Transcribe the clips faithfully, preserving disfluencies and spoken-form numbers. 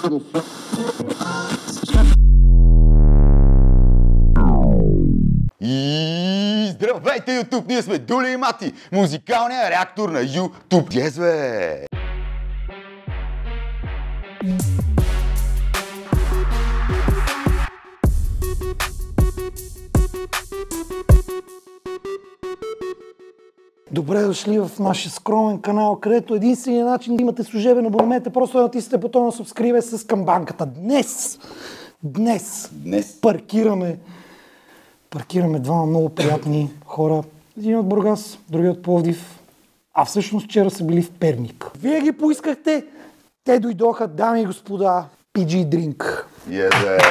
И здравейте, YouTube! Ние сме Дули и Мати, музикалният реактор на YouTube. Yes, бе! Добре дошли в нашия скромен канал, където единственият начин да имате служебен абонамент е просто да натиснете бутона на subscribe с камбанката. Днес, днес, Днес. паркираме, паркираме двама много приятни хора. Един от Бургас, другия от Пловдив, а всъщност вчера са били в Перник. Вие ги поискахте, те дойдоха, дами и господа, пи джи Drink. Yes, бе!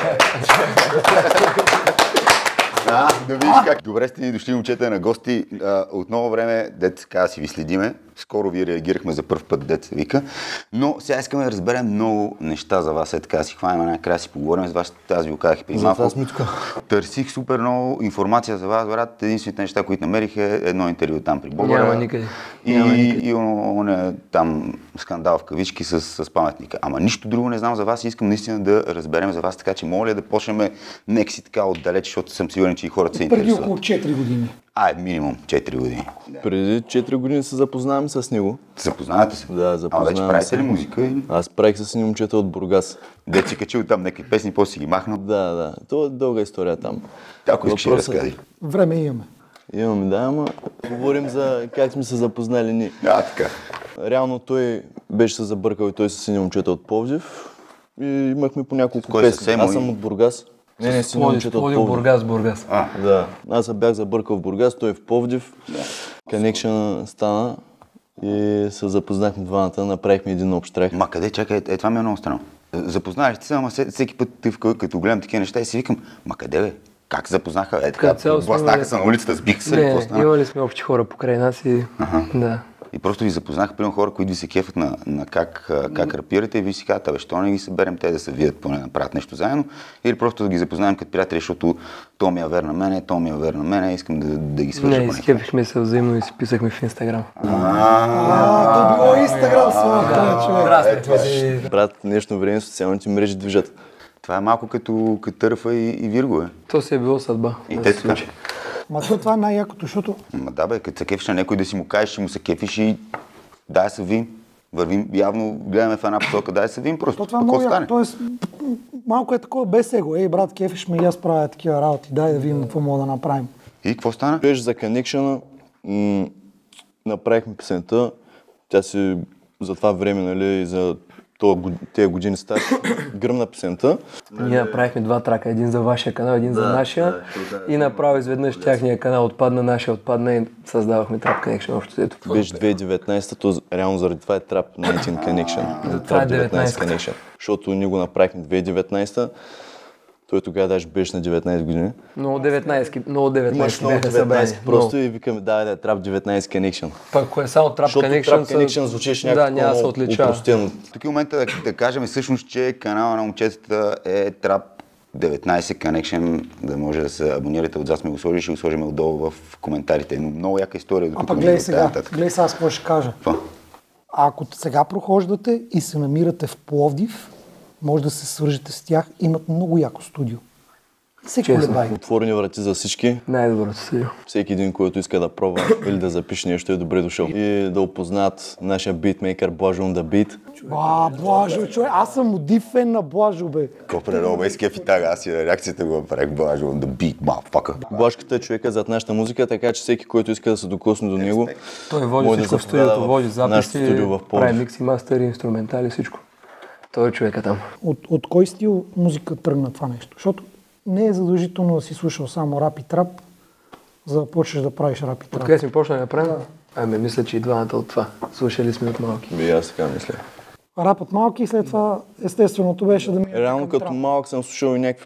А, да видиш как. Добре сте ни дошли, момчета, на гости. А, отново време, дет така си ви следиме. Скоро ви реагирахме за първ път, дет се вика. Но сега искаме да разберем много неща за вас. Е така си хванем накрая си поговорим с вас. Аз ви го казах и преди малко. Търсих супер много информация за вас, брат. Единствените неща, които намерих е едно интервю там при Богора. Няма никъде. И, Няма никъде. и, и он е там скандал в кавички с, с паметника. Ама нищо друго не знам за вас и искам наистина да разберем за вас, така че моля да почнем нека си така отдалеч, защото съм сигурен, че и хората се интересуват. Преди около четири години. А, е минимум четири години. Преди четири години се запознаваме с него. Запознавате се? Да, А запознаваме вече правите се. ли музика? Или? Аз правих с едни момчета от Бургас. Дет си качил там някакви песни, после си ги махнал. Да, да. То е дълга история там. Ако искаш да Въпросът- разкажи. Време имаме. Имаме, да, ама говорим за как сме се запознали ние. А, така. Реално той беше се забъркал и той с едни момчета от Пловдив. И имахме по няколко кой песни. съвсем Аз и- съм от Бургас. Не, не, си едни Пловдив, момчета от Пловдив, Пловдив. Бургас, Бургас. А, Да. Аз се бях забъркал в Бургас, той в Пловдив. Connection стана и се запознахме двамата, направихме един общ трак. ма къде, чакай, е, това ми е много странно. Запознаваш ти се, ама се- всеки път ти, в- като гледам такива неща и си викам, ма къде бе? Как се запознаха? Е така, Като цяло сме блъснаха имали- се на улицата, сбиха се, ли, Не, какво стана? имали сме общи хора покрай нас и... Да. И просто ви запознаха, примерно хора, които ви се кефат на, на как, а, как рапирате и ви си казвате, абе, що не ги съберем те да се вият, поне да направят нещо заедно, или просто да ги запознаем като приятели, защото то ми е вер на мене, то ми е вер на мене, искам да, да ги свържа Не, по някакъв. изкепихме се взаимно и си писахме в Инстаграм. А, то било Инстаграм с човек. Разпихме се. Брат, в днешно време социалните мрежи движат. Това е малко като, като Търфа и, и Вирго, е. То си е било съдба. И да те се така. случи. Ма то това е най-якото, защото Ма да бе, като се кефиш на някой да си му кажеш, че му се кефиш и дай се вим. Вървим, явно гледаме в една посока, дай се вим просто. то това е Какво много яко. стане? Тоест, малко е такова без его. Ей, брат, кефиш ме и аз правя такива работи. Дай да видим какво мога да направим. И какво стана? Беше за Connection, м- направихме песента, тя си за това време, нали, за тези години стаж, гръмна песента. Ние направихме два трака, един за вашия канал, един за нашия. И направо изведнъж тяхния канал отпадна, нашия отпадна и създавахме Trap Connection общо ето. Беше две хиляди и деветнадесета, то реално заради това е Trap деветнайсет Connection. Това е Trap деветнайсет деветнайсета. Connection. Защото ние го направихме две хиляди и деветнадесета, той тогава даже беше на деветнайсет години. Много деветнайсет, много Имаш деветнайсет много бяха събрани. деветнайсет просто и викаме, да, да, Trap деветнайсет Connection. Пак ако е само Trap Защото Connection, Trap са- Connection звучеше да, някакво няма да се много отличава. упростено. Тук е момента да, да кажем всъщност, че канала на момчетата е Trap деветнайсет Connection, да може да се абонирате, отзад сме го сложили, ще го сложим отдолу в коментарите. Но много яка история. А докато пък не гледай го сега, нататък. гледай сега аз какво ще кажа. Какво? Ако сега прохождате и се намирате в Пловдив, може да се свържете с тях. Имат много яко студио. Се Честно. колебай. Отворени врати за всички. Най-доброто студио. Всеки един, който иска да пробва или да запише нещо, е добре дошъл. И да опознаят нашия битмейкър Блажо on the Beat. А, Блажо, човек, аз съм див фен на Блажо, бе. Копре, много ме изкефи тага, аз и на реакцията го направих, Блажо on the beat, motherfucker. Блажката е човека зад нашата музика, така че всеки, който иска да се докосне до него, Той води може да всичко в заповяда студиото, води в нашето записи, студио в прави Пловдив. микси, мастери, инструментали, всичко. Той е човека там. От, от кой стил музика тръгна това нещо? Защото не е задължително да си слушал само рап и трап, за да почнеш да правиш рап и трап. Откъде сме почнали да правим? Ами, мисля, че и двамата от това. Слушали сме от малки. И аз така мисля. Рап от малки и след това естественото беше да ми... Реално като малък съм слушал и някакви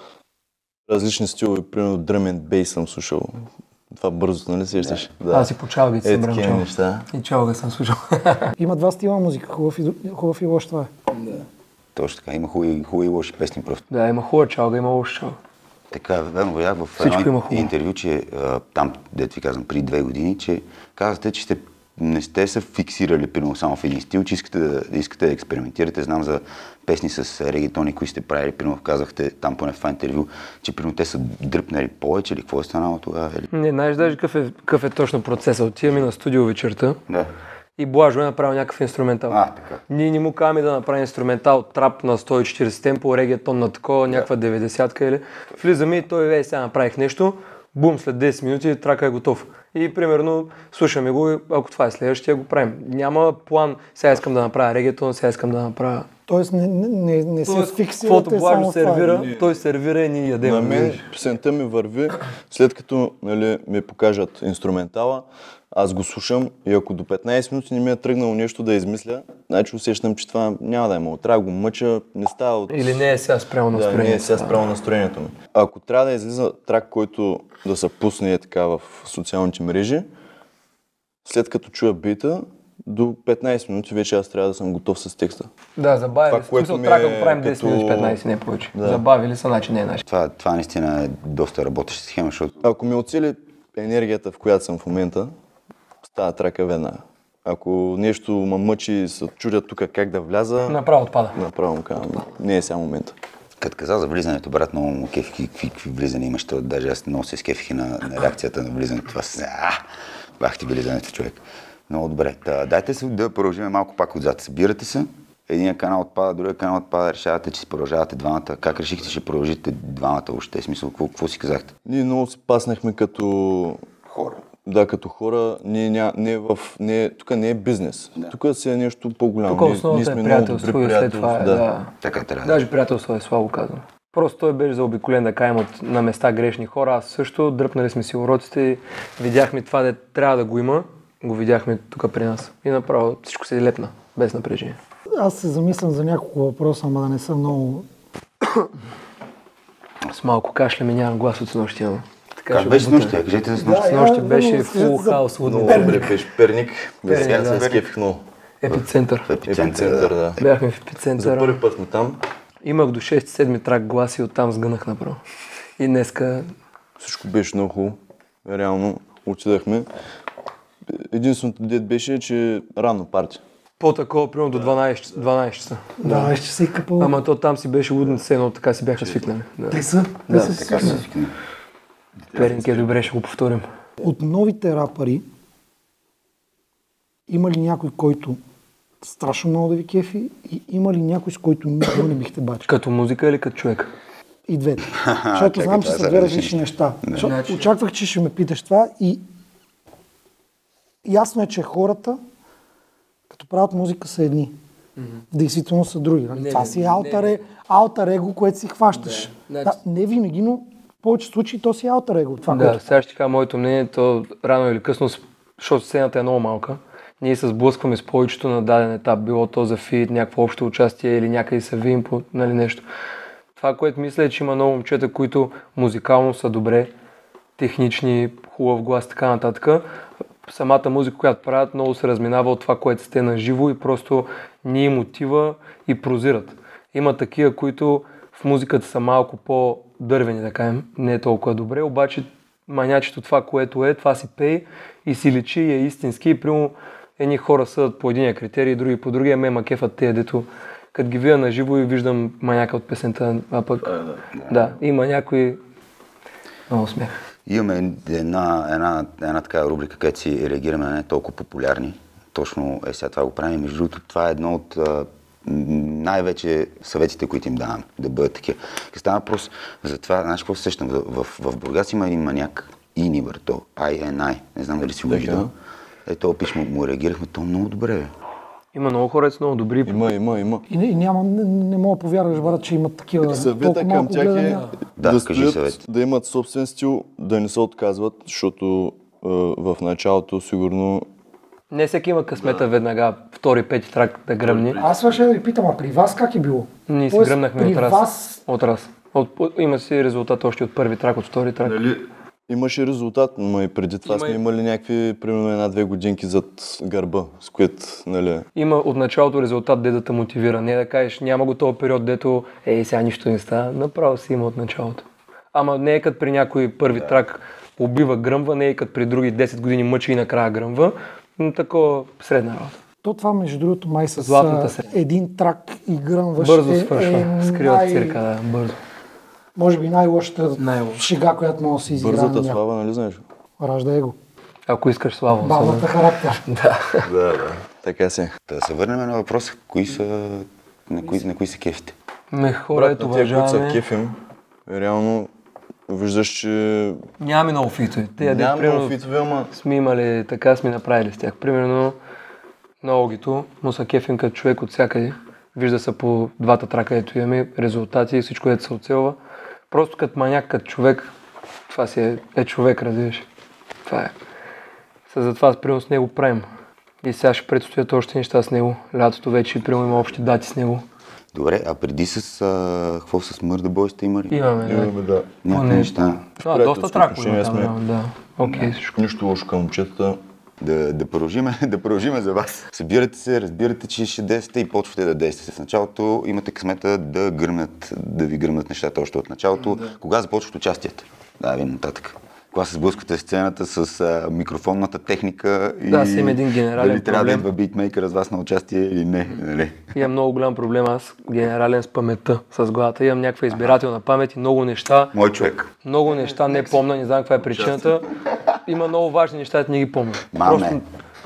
по-различни стилове, примерно Drum and Bass съм слушал. Това бързо, нали сещаш? Да. Аз и по чалгите Е, съм брал такива чалга. неща. И чалга съм слушал. Има два стила музика, хубав и, хубав и лош това е. Точно така, има хубави, хубави и лоши песни просто. Да, има хубава чалга, има лоша чалга. Така, верно видях в Всичко има едно хубаво. интервю, че а, там, дето ви казвам, преди две години, че казахте, че сте не сте се фиксирали примерно само в един стил, че искате да, да искате да експериментирате. Знам за песни с регетони, които сте правили, примерно казахте там поне в това интервю, че примерно те са дръпнали повече или какво е станало тогава? Или? Не, знаеш даже какъв е, какъв е точно процесът. Отиваме на студио вечерта Да. и Блажо е направил някакъв инструментал. А, така. Ние не му казваме да направи инструментал трап на сто и четиридесет темпо, регетон на такова, някаква деветдесятка или... Влизаме и той, ей, сега направих нещо, бум, след десет минути трака е готов. И примерно слушаме го и ако това е следващия, го правим. Няма план, сега искам да направя регетон, сега искам да направя... Тоест не, не, не се Тоест, фиксирате каквото само Блажо в това. сервира, той сервира и ние ядем. На мен песента ми върви, след като нали, ми покажат инструментала, аз го слушам и ако до петнайсет минути не ми е тръгнало нещо да измисля, значи усещам, че това няма да е мало. Трябва да го мъча, не става от... Или не е сега спрямо Да, настроението. не е сега спрямо настроението ми. Ако трябва да излиза трак, който да се пусне е така в социалните мрежи, след като чуя бита, до петнайсет минути вече аз трябва да съм готов с текста. Да, забавили. Това, В което смисъл, ми трака е го правим десет като- минути, петнайсет, не повече. Да. Забавили са, значи не е наш. Това, това наистина е доста работеща схема, защото Ако ми оцели енергията, в която съм в момента, става трака веднага. Ако нещо ме мъчи и се чудя тук как да вляза, Направо отпада. направо му казвам, не е сега момента. като каза за влизането, брат, много му кефих какви, какви влизания имаш, то даже аз много се скефих и на, на реакцията на влизането. Това се... А, бах ти влизането, човек. Много добре. Та, дайте се да продължим малко пак отзад. Събирате се, единия канал отпада, другия канал отпада, решавате, че си продължавате двамата. Как решихте, че ще продължите двамата въобще? Смисъл, какво, какво си казахте? Ние много се паснахме като Хора. Да, като хора, ние ня, не е в, не е, тук не е бизнес. Да. Тук си е нещо по-голямо. Тук Ние- основата ние е сме приятелство много и добри след това е, приятели, да. Така трябва да. Даже приятелство е слабо казано. Просто той беше заобиколен, да кажем, от на места грешни хора. Аз също, дръпнали сме си уроците и видяхме това, де трябва да го има. Го видяхме тук при нас. И направо всичко се лепна, без напрежение. Аз се замислям за няколко въпроса, ама да не са много... С малко кашля ми нямам глас от снощи, ама. Така Как ще беше го бутам. снощи? Кажете за снощи. Да, Снощи я- беше много фул за- хаос, Много луден. добре беше Перник. Перник, Сега да. се скефих много. Епицентър. Епицентър, да. Бяхме в За епицентъра. първи път сме там. Имах до шести-седми трак глас и оттам сгънах направо. И днеска Всичко беше много хубаво. Реално отидахме. Единственото дет беше, че рано парти. по-такова, примерно до дванайсет часа. дванайсет часа. Да, ще се капа. Ама то там си беше луден все едно, така си бяха свикнали. Да. Те са. Те Да, са Така си. се свикна. Перник е добре, ще го повторим. От новите рапъри има ли някой, който страшно много да ви кефи и има ли някой, с който никога не бихте бачили? Като музика или като човек? И двете. Защото чакай, знам, че това са са две различни различни неща. Защото Значи- очаквах, че ще ме питаш това и ясно е, че хората, като правят музика, са едни. В действителност са други. нали? Не, Това не, си не, алтар, не. е, алтар его, което си хващаш. Да, Да, значи- не винаги, но в повече случаи то си алтар его. Това, Да, което... сега ще кажа моето мнение, то рано или късно, с- защото сцената е много малка. Ние се сблъскваме с повечето на даден етап, било то за фит, някакво общо участие или някъде се вием по нали, нещо. Това, което мисля е, че има много момчета, които музикално са добре, технични, хубав глас, така нататък. Самата музика, която правят, много се разминава от това, което сте на живо и просто ни им отива и прозират. Има такива, които в музиката са малко по-дървени, да кажем, не е толкова добре, обаче манячето това, което е, това си пей и си личи и е истински. И примерно едни хора съдат по единия критерий, други по другия, ме ма кефат те, дето като ги видя на живо и виждам маняка от песента, а пък да, да има някой много смях. Имаме една, една, една такава рубрика, където си реагираме на не толкова популярни. Точно е сега това го правим. Между другото, това е едно от а, най-вече съветите, които им давам, да бъдат такива. Като става въпрос за това, знаеш какво се сещам? В, в, в Бургас има един маняк, Инибър, то, ай ен ай, не знам дали си го Така. виждал. Е, това писмо му реагирахме, то много добре, бе. Има много хора, са много добри. Има, има, има. И, не, и няма, не, не мога да повярваш, брат, че имат такива Съвета толкова към малко тях е гледания. Да, да, кажи стоят, съвет. да имат собствен стил, да не се отказват, защото е, в началото сигурно Не всеки има късмета веднага, втори, пети трак да гръмни. Аз това ще да ви питам, а при вас как е било? Ние си Тоест, гръмнахме при от раз. вас От раз. От, от, има си резултат още от първи трак, от втори трак. нали, имаше резултат, но и преди това Има сме и- имали някакви, примерно една-две годинки зад гърба, с което, нали, Има от началото резултат, де да те мотивира. Не да кажеш, няма го този период, дето ей, сега нищо не става. Направо си има от началото. Ама не е като при някой първи трак убива, гръмва, не е като при други десет години мъчи и накрая гръмва. Но такова средна работа. То това, между другото, май с Златната а, средна. един трак и гръмваш Бързо е, свършва. е Скриват най- цирка, да, бързо. може би най-лошата Най-лошо. шега, която може да се изиграе на Бързата някой. слава, нали знаеш? Ражда его. Ако искаш слава. Бавната особено. характер. Да. Да, да. Така си. Да се върнем на въпроса, кои са, на кои, на кои са кефите? Ме хора, Брат, ето на тия, които са уважаваме. кефим, реално виждаш, че Нямаме много фитове. Те, няма примерно, много фитове, ама сме имали, така сме направили с тях. Примерно на Огито му са кефим като човек от всякъде. Вижда се по двата трака, ето имаме резултати и всичко, ето се оцелва. Просто като маняк, като човек, това си е, е човек, разбираш. Това е. С затова примерно с него правим. И сега ще предстоят още неща с него. Лятото вече примерно има общи дати с него. Добре, а преди с... А, какво с Мърда Бой сте имали? Имаме, да. имаме да. Някакви не. неща. А, приятелски доста тракове отношения има там, сме. реално, да. Окей, всичко. Нищо лошо към момчетата. Да, да продължиме, да продължиме за вас. Събирате се, разбирате, че ще действате и почвате да действате. В началото имате късмета да гръмнат, да ви гръмнат нещата още от началото. Да. Кога започват участията? Да, ви нататък. Кога се сблъсквате сцената с а, микрофонната техника и Да, си има един генерален дали трябва да проблем. идва битмейкър с вас на участие или не. Нали? Имам много голям проблем аз, генерален с паметта, с главата. Имам някаква избирателна памет и много неща. Мой човек. Много неща не помня, не знам каква е причината. Има много важни неща, не ги помня. Маме.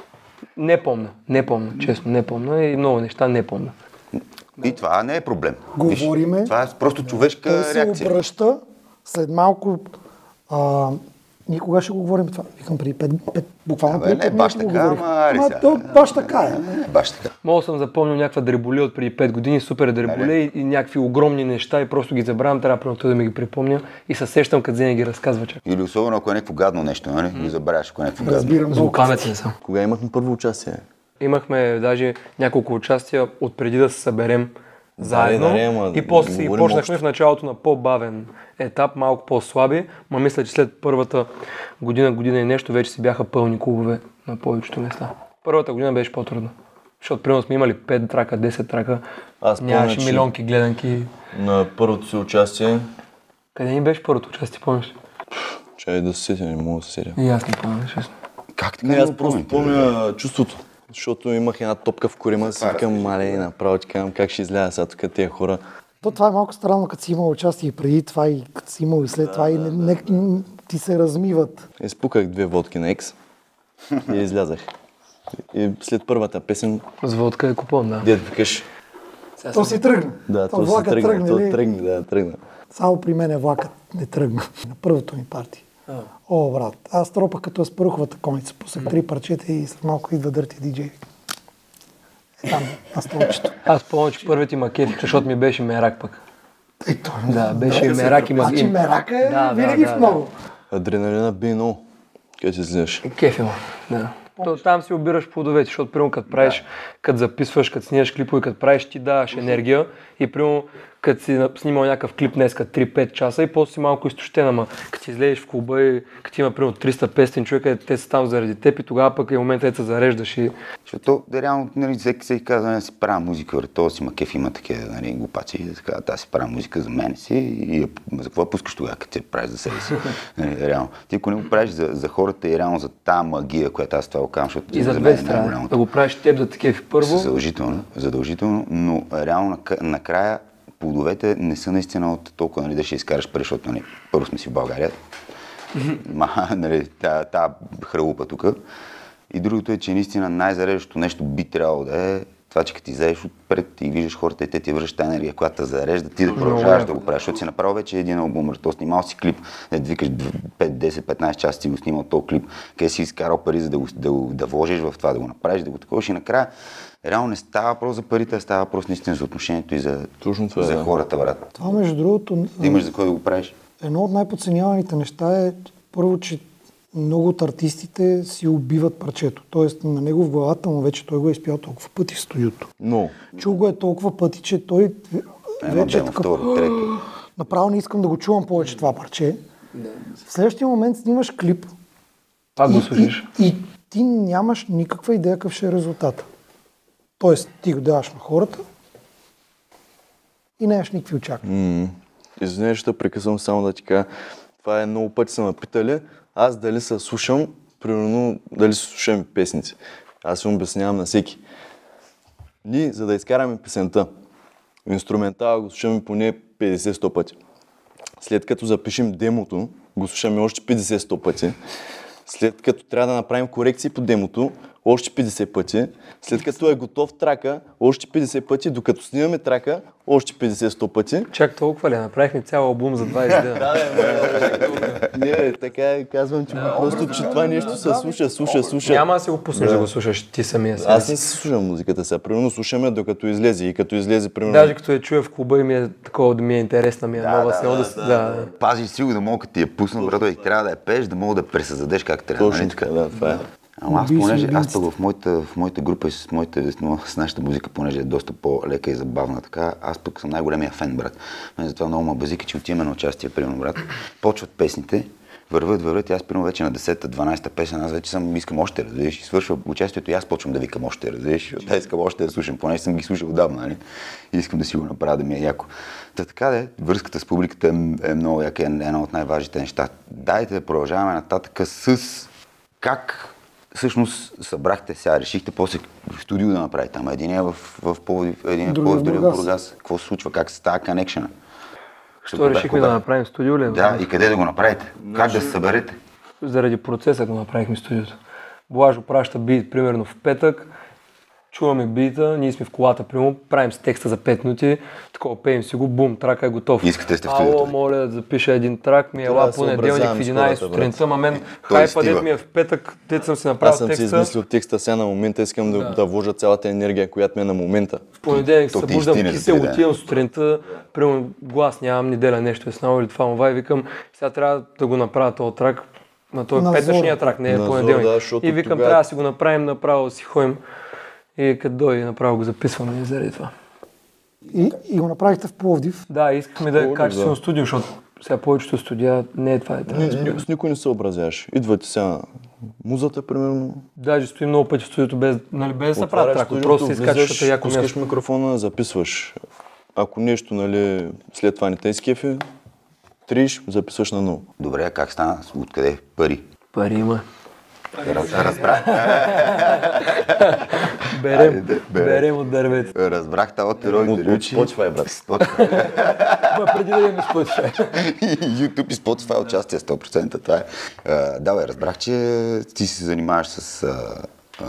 не помня, не помня, честно, не помня и много неща не помня. И това не е проблем. Говориме. Виж, това е просто човешка Той се реакция. обръща след малко. А, ние кога ще го говорим това? Викам преди пет, пет буквално Абе, преди не пет баш минути го така, говорих. ама, ари Ама сега. то баш така е. Не, баш така. Мога съм запомнил някаква дреболия от преди пет години, супер дреболия и, и някакви огромни неща и просто ги забравям, трябва примерно той да ми ги припомня и се сещам, като Зеня ги разказва чак. Или особено ако е някакво гадно нещо, нали? Го забравяш, ако е някакво гадно. Разбирам. Звукаметен съм. Кога имахме първо участие? Имахме даже няколко участия от преди да се съберем заедно да, не, ама и после си говорим почнахме общо. в началото на по-бавен етап, малко по-слаби, ма мисля, че след първата година, година и нещо вече си бяха пълни клубове на повечето места. Първата година беше по-трудна, защото примерно сме имали пет трака, десет трака, Аз помня, нямаше че милионки гледанки. на първото си участие, Къде ни беше първото участие, помниш? чай да се сетя, не мога да се сетя. И аз не помня, честно. Как така Не, не аз го просто помните, помня чувството, защото имах една топка в корима, си Това викам, мале, направо ти казвам как ще изляза сега тук тези хора. То това е малко странно, като си имал участие и преди това и като си имал и след това и не, не, не, ти се размиват. Изпуках две водки на екс и излязах. И след първата песен, С водка е купон, да. дед викаш, То си тръгна. да, то то се влакът тръгна, тръгне, то ли? тръгна, да, тръгна. Само при мен е влакът не тръгна. На първото ми парти. О, брат, аз тропах като аспаруховата коница. Пусах три парчета и след малко идва Дърти диджей. Е там, на столчето. Аз помня, че първият има кеф, защото ми беше мерак пък. Е, то, Да, беше мерак и значи магин. мерака е Да, да, винаги да, в да. много. Адреналина би много, къде си излизаш. Кеф има, да. То, там си обираш плодовете, защото примерно като правиш, като записваш, като снимаш клипове, като правиш, ти даваш енергия и примерно като си снимал някакъв клип днеска три-пет часа и после си малко изтощен, ама като си излезеш в клуба и като има примерно триста-петстотин човека, те са там заради теб и тогава пък е момента да се зареждаш и... Защото да, реално нали, всеки се казва, да си правя музика, бре, то си ма кеф има такива нали, глупаци, и така, да си правя музика за мене си и за какво я пускаш тогава, като се правиш за себе си. Нали, реално. Ти ако не го правиш за, за хората и реално за тази магия, която аз това го казвам, защото И за мен две е страни. най-голямото. Да го правиш теб да такива първо. Задължително, задължително, но реално нака- накрая плодовете не са наистина от толкова, нали, да ще изкараш пари, защото нали, първо сме си в България. Ма, нали, та, та хралупа тук. И другото е, че наистина най-зареждащото нещо би трябвало да е това, че като ти излезеш отпред и виждаш хората и те ти връщат тази енергия, която те зарежда, ти да продължаваш да го правиш, защото си направил вече един албум, то снимал си клип, да викаш пет, десет, петнайсет часа си го снимал този клип, къде си изкарал пари, за да, го, да, го, да вложиш в това, да го направиш, да го таковаш и накрая реално не става въпрос за парите, а става въпрос наистина за отношението и за, Точно това е, за да. хората, брат. Това между другото, Да имаш за кой да го правиш. едно от най-подценяваните неща е първо, че много от артистите си убиват парчето. Тоест на него в главата му вече той го е изпял толкова пъти в студиото. Но, Чул го е толкова пъти, че той Едно вече е демо, такъв... второ, трето. Направо не искам да го чувам повече това парче. В следващия момент снимаш клип Пак го и, слушаш. и, и ти нямаш никаква идея какъв ще е резултата. Тоест ти го даваш на хората и нямаш никакви очаквания. м- извинявай, ще те прекъсвам само да ти кажа, това е много пъти са ме питали, аз дали се слушам, примерно дали се слушам песници. Аз се обяснявам на всеки. Ние, за да изкараме песента, инструментала го слушаме поне петдесет-сто пъти. След като запишем демото, го слушаме още петдесет-сто пъти. След като трябва да направим корекции по демото, още петдесет пъти. След като е готов трака, още петдесет пъти. Докато снимаме трака, още петдесет-сто пъти. Чак толкова ли? Направихме цял албум за двайсет дена. Да, не, не, така е, казвам, че просто, че това нещо се слуша, слуша, слуша. Няма да си го пуснеш да го слушаш ти самия си. Аз не си слушам музиката сега. Примерно слушаме докато излезе и като излезе, примерно... Даже като я чуя в клуба и ми е такова да ми е интересна, ми е нова с него да, да, да, Пазиш си го да мога, като ти я пусна, брато, и трябва да я пееш, да мога да пресъздадеш как трябва. Точно така, да, това е. Ама аз, понеже аз пък в моята, в моята група и с, моята, с нашата музика, понеже е доста по-лека и забавна, така, аз пък съм най-големия фен, брат. Мен затова много ма базика, че отиваме на участие, примерно, брат. Почват песните, върват, върват и аз, примерно, вече на десета, дванайсета песен, аз вече съм, искам още, разбираш, и свършва участието и аз почвам да викам още, разбираш, и искам още да слушам, понеже съм ги слушал отдавна, нали? И искам да си го направя, да ми е яко. Та така де, връзката с публиката е, е много яка, е една от най-важните неща. Дайте да продължаваме нататък с как всъщност събрахте сега, решихте после в студио да направите, ама един е в, в Пловдив, един е в Пловдив, други в Бургас. Какво се случва, как се става коннекшена? Що решихме да направим студио ли? Да, и къде да го направите? Как да се съберете? Заради процеса го направихме студиото. Блажо праща бит, примерно в петък, чуваме бита, ние сме в колата, примерно, правим с текста за пет минути, такова пеем си го, бум, трака е готов. Искате сте в студиото. Ало, моля да запиша един трак, ми е ела понеделник в единайсет сутринта, ма мен хайпа дет ми е в петък, дет съм си направил текста. Аз съм текста. си измислил текста сега на момента, искам да, да. да вложа цялата енергия, която ми е на момента. В понеделник се То ти събуждам истина кисел, да. отивам сутринта, примерно глас нямам, неделя нещо е снало или това мова и викам, сега трябва да го направя този трак. На този На петъчния трак, не е На понеделник. зор, да, защото и викам, тогава- трябва да си го направим направо, да си ходим. И като дойде, направо го записваме заради това. И, и го направихте в Пловдив. Да, искахме да е Пловдив, качествено да. студио, защото сега повечето студия не е това. Е, Не, не, с никой не се образяваш. Идва ти сега музата, примерно. Даже стои много пъти в студиото без, нали, без да се Отваряш прави трак, студиото, просто си изкачваш влизаш, като яко пускаш място. микрофона, записваш. Ако нещо, нали, след това не те изкефи, триш, записваш на ново. Добре, а как стана? Откъде? Пари. Пари има. Раз, разбрах, Берем, Айде, берем. берем от дървета. разбрах това от Рой От Делючи. Spotify, брат. Ма преди да имаме Spotify. YouTube и Spotify участие сто процента. Това е. А, да, бе, разбрах, че ти се занимаваш с, а, а,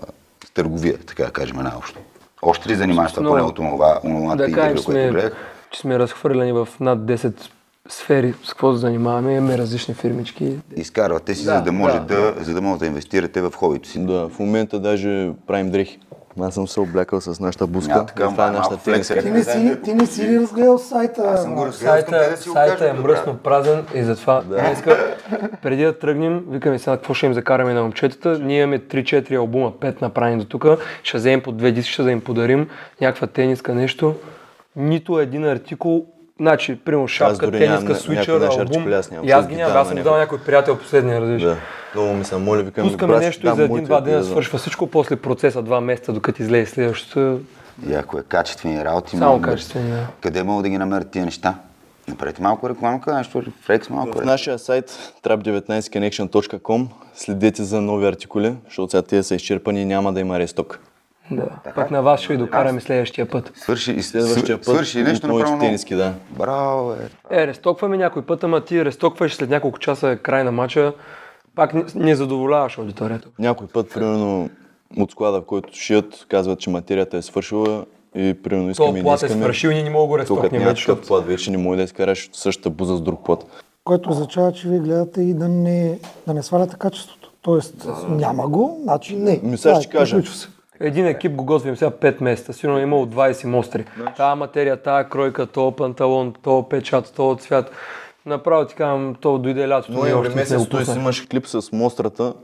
с търговия, така да кажем най-общо. Още ли занимаваш това поне от онова, онова Да кажем, интервю, което сме, гледах? че сме разхвърляни в над десет сфери, с какво се занимаваме, имаме различни фирмички. Изкарвате си, Да, за да може да. да, за да може да инвестирате в хобито си. Да, в момента даже правим дрехи. Аз съм се облякал с нашата буска. Няма така, това е малко нашата флекс, тениска. Ти не си, ти не си ли разгледал сайта? Аз съм го брат? разгледал, искам Сайта, да си го сайта кажа, е добре. мръсно празен и затова днеска, преди да тръгнем, викаме сега какво ще им закараме на момчетата. Ние имаме три-четири албума, пет направени до тук. Ще вземем по две диски, ще да им подарим някаква тениска, нещо. Нито един артикул, значи, примерно шапка, дори тениска, нямам свичър, някой наш албум. артикул, аз нямам, И аз ще ги ги нямам, дам аз на съм някой. дал някой приятел последния, разбираш. Да. Много ми се моля, викам, Пускаме брат, нещо ще и дам за моите един-два дена да- свършва всичко, после процеса два месеца, докато излезе следващото. Яко е, качествени работи. Само много. качествени, да. Къде могат да ги намерят тия неща? Направете малко рекламка, нещо, флекс малко. В реклама. нашия сайт трап деветнайсет connection точка com следете за нови артикули, защото сега тези са изчерпани и няма да има ресток. Да. Пак на вас ще ви докараме следващия път. Свърши, и Следващия път свърши нещо от моите направо. тениски, да. Браво, бе. Е, рестокваме някой път, ама ти рестокваш след няколко часа е край на матча, пак не, не задоволяваш аудиторията. Някой път, примерно, от склада, в който шият, казват, че материята е свършила и примерно искаме То и не плат е искаме. свършил и ние не мога да го Тук рестокнем няма вече, такъв защото плат, вече не може да изкараш същата буза с друг плат. Което означава, че вие гледате и да не, да не сваляте качеството. Тоест, няма го, значи не. Ми сега Да, ще кажа. приключва се. един екип го готвим сега пет месеца, сигурно е имало двайсет мостри. Тая материя, тая кройка, този панталон, този печат, този цвят. Направо ти казвам, то дойде лятото, ние Ноември още не сме месец го той пуснали. имаш клип с мострата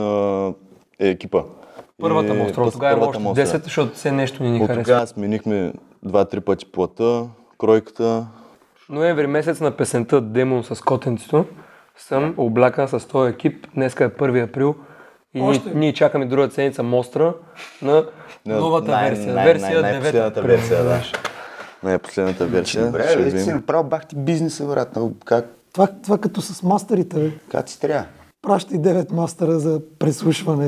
на екипа. Първата И мостра, пъс- тогава има първата още мостра. десет, защото все нещо не ни От харесва. тогава сменихме два-три пъти плата, кройката. Ноември месец на песента Демон с котенцето съм облякан с този екип. Днеска е първи април и ние, Още? ние чакаме друга седмица мостра на новата Най- версия. най- версия най- девета. най-последната версия, да. Най-последната версия. Добре, ще бе, ти си видим. направил бах ти бизнеса, брат. Но Как, Това, това като с мастерите, бе. как ти трябва? Пращай девет мастера за преслушване.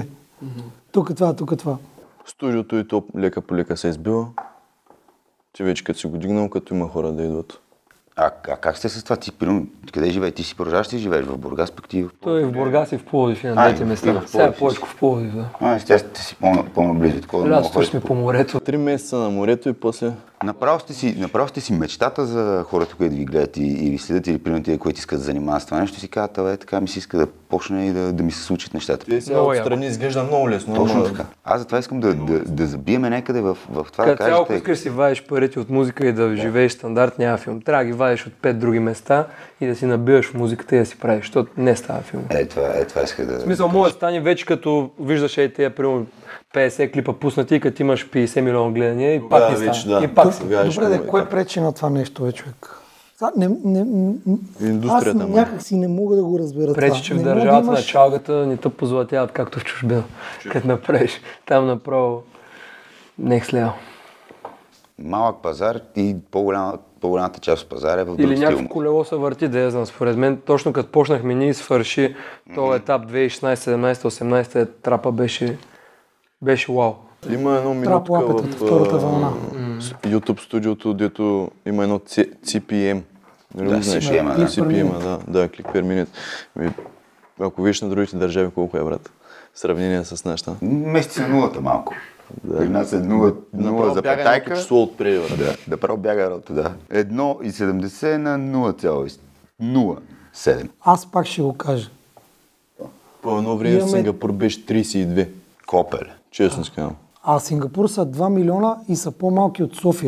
Тук това, тук това. Студиото и то лека по лека се избива. Ти вече като си го дигнал, като има хора да идват. А, а как сте с това? Ти, примерно, къде живее? Ти си продължаваш ли живееш в Бургас, пък ти в Той е в Бургас и в Пловдив и на А, двете и в места. Пловдив Сега е си. повече в Пловдив, да. А, естествено, си по- по-наблизо. Такова много Лятото хора. сме по морето. Три месеца на морето и после... Направо сте, си, направо сте си мечтата за хората, които ви гледат и, и ви следят, или примерно тия, които искат да занимават с това нещо, си казват, абе, така ми се иска да почне и да, да ми се случат нещата. Те сега Много яко. отстрани изглежда много лесно. Точно ама- така. Аз затова искам да, да, да забиеме някъде в, в това, Като да цяло, ако кажете. искаш да си вадиш парите от музика и да живееш стандарт, няма филм. Трябва да ги вадиш от пет други места и да си набиваш в музиката и да си правиш, защото не става филм. Е, това, е, това исках да... В смисъл, може да стане вече като виждаш ей тези, примерно, петдесет клипа пуснати, като имаш петдесет милиона гледания и пак не вече, става. да. И пак си. Тогава ще Добре, го де, е кой така. пречи на това нещо, бе, човек? Сега, не, не, не, Индустрията, аз ма. някак си не мога да го разбера Пречи, това. че в Не мога да държавата на имаш- чалгата не те позлатяват както в чужбина. Като направиш. Там направо next level. Малък пазар и по-голяма, по-голямата част от пазара е в друг Или стил. някакво колело се върти, да я знам. Според мен, точно като почнахме ние свърши този етап две хиляди и шестнадесета, седемнадесета, осемнадесета трапа беше, беше вау. Има едно Трап минутка лапата в от втората вълна. а, с- YouTube студиото, дето има едно си пи ем. Нали Да, го знаеш? си пи ем, да. си пи ем, да, да, клик per minute. Ми, ако видиш на другите държави колко е, брат, в сравнение с нашата. Мести са нулата малко. Да. При нас е нула, нула Направо за бяга петайка. едното число отпреди, брат. Да, да право бяга рота, да. едно и седемдесет на нула цяло нула седем. Аз пак ще го кажа. По едно време Имаме- Сингапур беше тридесет и две. Копеле. Честно сказвам. А Сингапур са два милиона и са по-малки от София.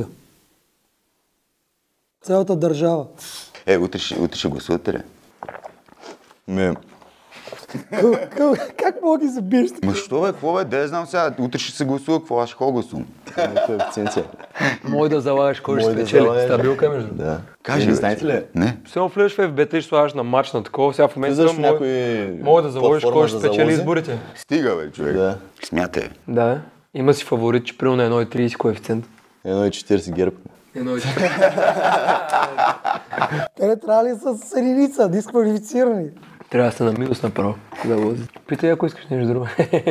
Цялата държава. Е, утре ще, утре ще гласувате ли? Ме, Как мога да ги забиеш? Ма що бе, какво бе, да я знам сега, утре ще се гласува, какво аз ще хо гласувам. коефициенция. Може да залагаш кой ще Може да спечели. залагаш. Стабилка между. Да. Кажи, не бе, знаете ли? Не. Все влизаш в еф би и ще слагаш на матч на такова. Сега в момента Влизаш в мога, някой мога да заложиш платформа кой ще за спечели залози. изборите. Стига бе, човек. Да. Смятай. Да, има си фаворит, че примерно на едно цяло и тридесет коефициент. Едно и четиридесет герб. едно цяло и Те не трябва ли с единица, дисквалифицирани? Трябва да сте на минус направо. Да вози. Питай, ако искаш нещо друго.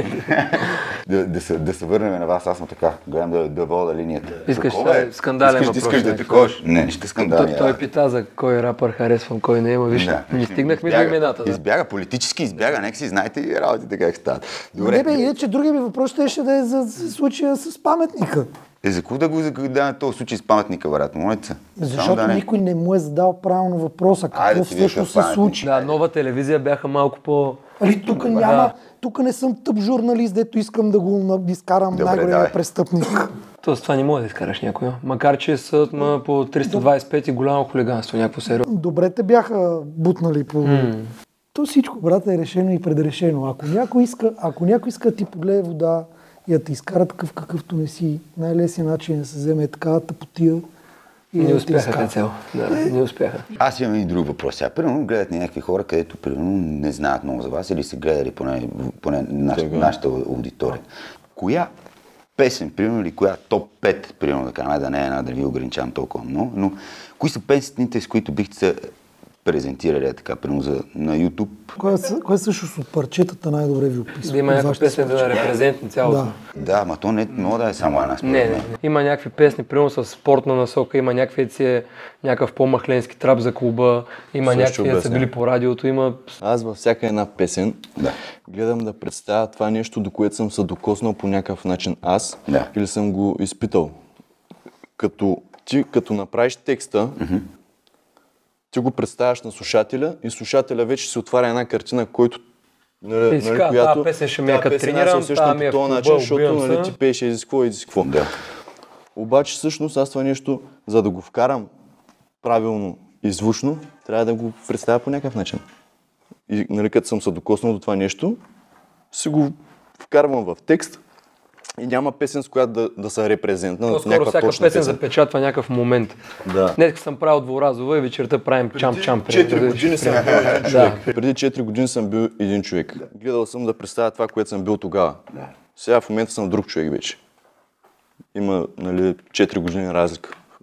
Да, да, се, да се върнем на вас, аз съм така. Гледам да, да вода линията. Искаш Какво, бе? да- скандален искаш, въпрос, Искаш да не? таковаш? Не, не ще скандални. Той, той пита за кой рапър харесвам, кой не има. Виж, Да. не стигнахме до Избяга, имената. Да. Избяга, политически избяга, нека си знаете и работите как стават. Добре, Добре, не бе, иначе другия ми въпрос ще ще да е за, за случая с паметника. е, за какво да го да този случай с паметника, брат? Моля се. Само Защото да не. никой не му е задал правилно въпроса. Айде Какво ти виж всъщност какъв се паметник. случи? Да, нова телевизия бяха малко по... Али тук Да. няма, тук не съм тъп журналист, дето искам да го на- изкарам Добре, най-големия давай. престъпник. То с това не може да изкараш някой. Макар, че съд ма по триста двадесет и пет и голямо хулиганство, някакво сериозно. Добре те бяха бутнали по... То всичко, брат, е решено и предрешено. Ако някой иска, ако някой иска да ти погледа вода и да ти изкара такъв какъвто не си, най-лесният начин е да се вземе такава тъпотия и Не да ти успяха изкара. те цел. Да, не успяха. Аз имам и друг въпрос. Сега, примерно, гледат ни някакви хора, където примерно не знаят много за вас или са гледали поне, поне наш, нашата аудитория. Коя песен, примерно, или коя топ пет, примерно, да кажем, да не е една, да не ви ограничавам толкова много, но кои са песните, с които бихте се презентирали така, примерно, за, на YouTube? Кой е, съ- кой е всъщност от парчетата най-добре ви описва? Да има От някаква вашите песен да репрезентни цялото. Да. Да, ма то не мога да е само една според Не, не, мен. не. Има някакви песни, примерно с спортна насока, има някакви си е някакъв по-махленски трап за клуба, има Също някакви са обясня. били по радиото, има... Аз във всяка една песен Да. гледам да представя това нещо, до което съм се докоснал по някакъв начин аз Да. или съм го изпитал. Като ти, като направиш текста, ти го представяш на слушателя и слушателя вече си отваря една картина, който нали, И си казва, «Тая песен ще ми е тая като песен аз тренирам, се усещам тая ми е по в този клуба, начин, защото убивам нали, се». ти пееше еди с какво, еди с какво. Да. Обаче всъщност аз това нещо, за да го вкарам правилно и звучно, трябва да го представя по някакъв начин. И нали, като съм се докоснал до това нещо, си го вкарвам в текст и няма песен, с която да, да се репрезентна. По-скоро всяка песен, песен запечатва някакъв момент. Да. Днес съм правил Дворазова и вечерта правим чамп-чамп. Четири години съм бил един Да. човек. Преди четири години съм бил един човек. Гледал съм да представя това, което съм бил тогава. Сега в момента съм друг човек вече. Има нали, четири години разлика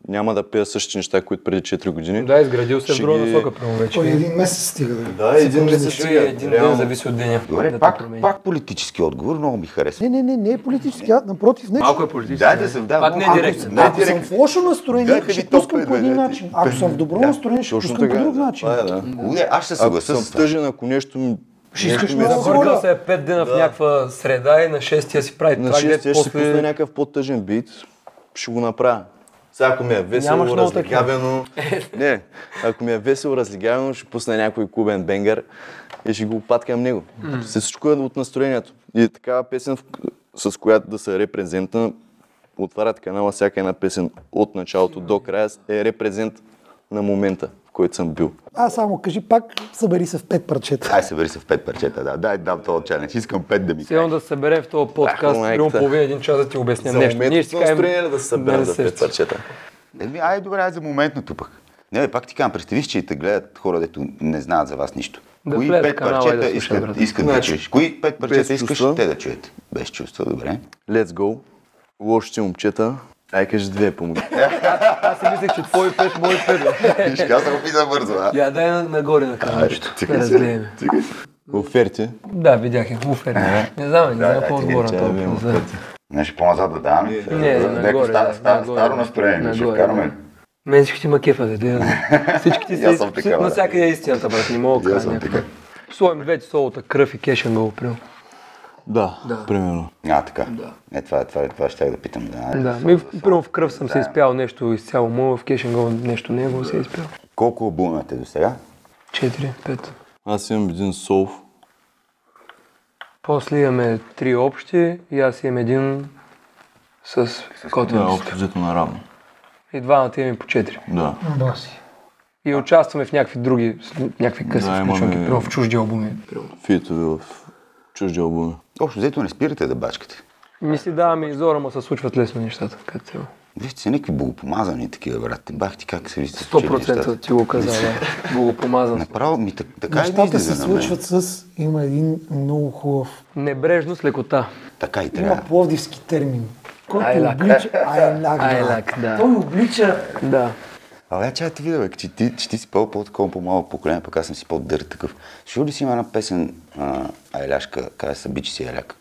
няма да пея същите неща, които преди четири години. Да, изградил се в Ще друга ги- насока, прямо вече. Той един месец стига да. Да, един месец Също и стига. един ден Реално. зависи от деня. Добре, да те пак, промени. пак политически отговор, много ми харесва. Не, не, не, не е политически, а напротив, нещо. Малко е политически. Дайте се, да, Пак не е малко- директно. да, Ако съм директно. в лошо настроение, Дайте ще ми топ пускам пет, по един бе, дайте. начин. Ако съм в добро настроение, ще Точно пускам по така. друг да. начин. Това е, да. Не, аз ще се Ако съглася съм с това. тъжен, ако нещо ми... Ще нещо искаш ми е много за- Бъркал хора. се е пет дена в Да. някаква среда и на шестия си прави На трак, шестия дето ще си пусна после... някакъв по-тъжен бит, ще го направя. Сега ако ми е весело, Нямаш много разлигавено... Не, ако ми е весело, разлигавено, ще пусна някой клубен бенгър и ще го опаткам него. Mm. Всичко е от настроението. И такава песен, в- с която да се репрезента, отварят канала, всяка една песен от началото до края е репрезент на момента, в който съм бил. А, само кажи пак, събери се в пет парчета. Ай, събери се в пет парчета, да. Дай, дам този челендж. Искам пет да ми Сега да се съберем в този подкаст, Ах, примерно майката. половина един час да ти обясня За нещо. момент ще от кажем- настроение да се събера Не за се пет парчета. Еми, ай, добре, ай за моментното пък. Не, бе, пак ти казвам, представиш, че и те гледат хора, дето не знаят за вас нищо. Да Кои влезе в пет канала и парчета да слуша, искат, брат. искат да Значи, чуеш? Кои пет парчета без искаш чувства. те да чуете? Без чувства, добре. Let's go. Лошите момчета. Ай, кажи две помощи. Аз си мислех, че твой пет, мой пет. Виж, аз съм описан бързо, а? Я дай на- нагоре на каналчето. Да разгледаме. Оферти. Да, видях я. Уфер. Не знам, не знам да, какво ти отгоре ги на чая, това. бе, Да. Нещо по-назад да давам. Не, Леко нагоре, ста- да, ста- нагоре, Старо да. настроение, ще Нагоре, вкараме. да. Мен всички ма кефа, да, да. Всички И аз са, съм всички, такава, да. навсякъде е истината, брат, не мога да И аз кажа съм някаква. така. Слоем вече солота, кръв и кешен гол, примерно. Да, Да. примерно. А, така. Е, това, това, това ще да питам. Да, Да, ми, в- примерно в кръв съм се изпял нещо изцяло му, в кешен гол нещо него се е изпял. Колко албума имате до сега? Четири, пет. Аз имам един солв. После имаме три общи и аз имам един с котен Да, лист. общо взето наравно. И двамата имаме по четири. Да. Баси. И участваме в някакви други, с някакви къси Да, включванки, имаме- примерно в чужди албуми. примерно. Фитове в чужди албуми. Общо взето не спирате да бачкате. Ми си даваме изора, ма се случват лесно нещата. Като цяло. Вижте се някакви богопомазани такива, брат. Те бах ти как се вижте. сто процента ти го каза, да. Богопомазан. Направо ми так- така и Нещата излиза се на мен. случват с... Има един много хубав... Небрежно с лекота. Така и Има трябва. пловдивски термин. Който Айлак. облича... Айлак, да. Айлак, да. Той облича... Да. Абе, чай ти видя, бе, че ти, че ти си по- по-такова по-малко поколение, пък аз съм си по-дър такъв. Шо ли си има една песен а, Айляшка, каза се бичи си Айляк?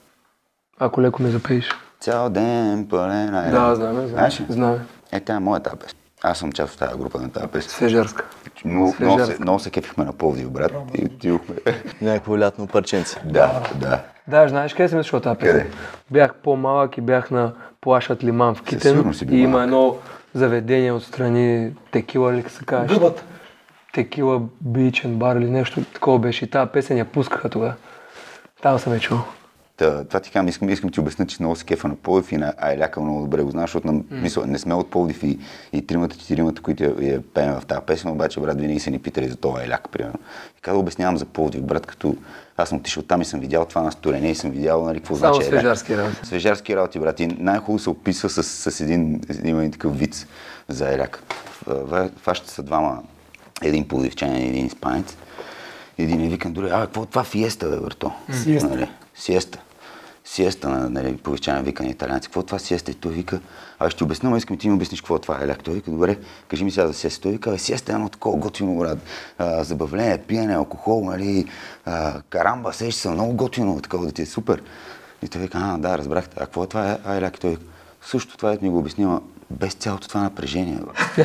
Ако леко ме запееш. Цял ден пълен Айляк. Да, знаме, знаме. Знаеш ли? Знаме. Е, тя е моята тази песен. Аз съм част от тази група на тази песен. Свежарска. Много, много, се, Свежарска. много се кефихме на Пловдив, брат. И отидохме. Някакво лятно парченце. Да, да. Да, знаеш къде съм слушал тази песен? Къде? Бях по-малък и бях на плашът Лиман в Китен. сигурност си бил И има малък. едно заведение отстрани, текила ли се казваш? Гъбата. Текила бичен бар или нещо такова беше. И тази песен я пускаха тогава. Там съм я чул. Та, това ти казвам, искам, искам ти обясня, че много се кефа на Пловдив и на Айляка много добре го знаеш, защото на, мисъл, не сме от Пловдив и, и тримата, четиримата, които я, я пеем в тази песен, обаче брат винаги са ни питали за този Айляк, примерно. И как да обяснявам за Пловдив, брат, като аз съм отишъл там и съм видял това настроение и съм видял, нали, какво Само значи Айляк. свежарски работи. Свежарски работи, брат. И най-хубаво се описва с, с един, има един такъв виц за Айляк. Фащат са двама, един пловдивчанин и един испанец. Един е викан дори, а, какво е това фиеста, бе, брато? Сиеста. Нали, сиеста. Сиеста на, нали, повечана вика на италианци. Какво е това сиеста? И той вика, а ще ти обясня, но искам ти ми обясниш какво е това. Еляк, той вика, добре, кажи ми сега за сиеста. Той вика, сиеста е едно такова готино, брат. А, забавление, пиене, алкохол, нали, а, карамба, сеща се, много готино, такова да ти е супер. И той вика, а, да, разбрахте. А какво е това? А, Еляк, той вика, също това, ето ми го обяснила, без цялото това напрежение.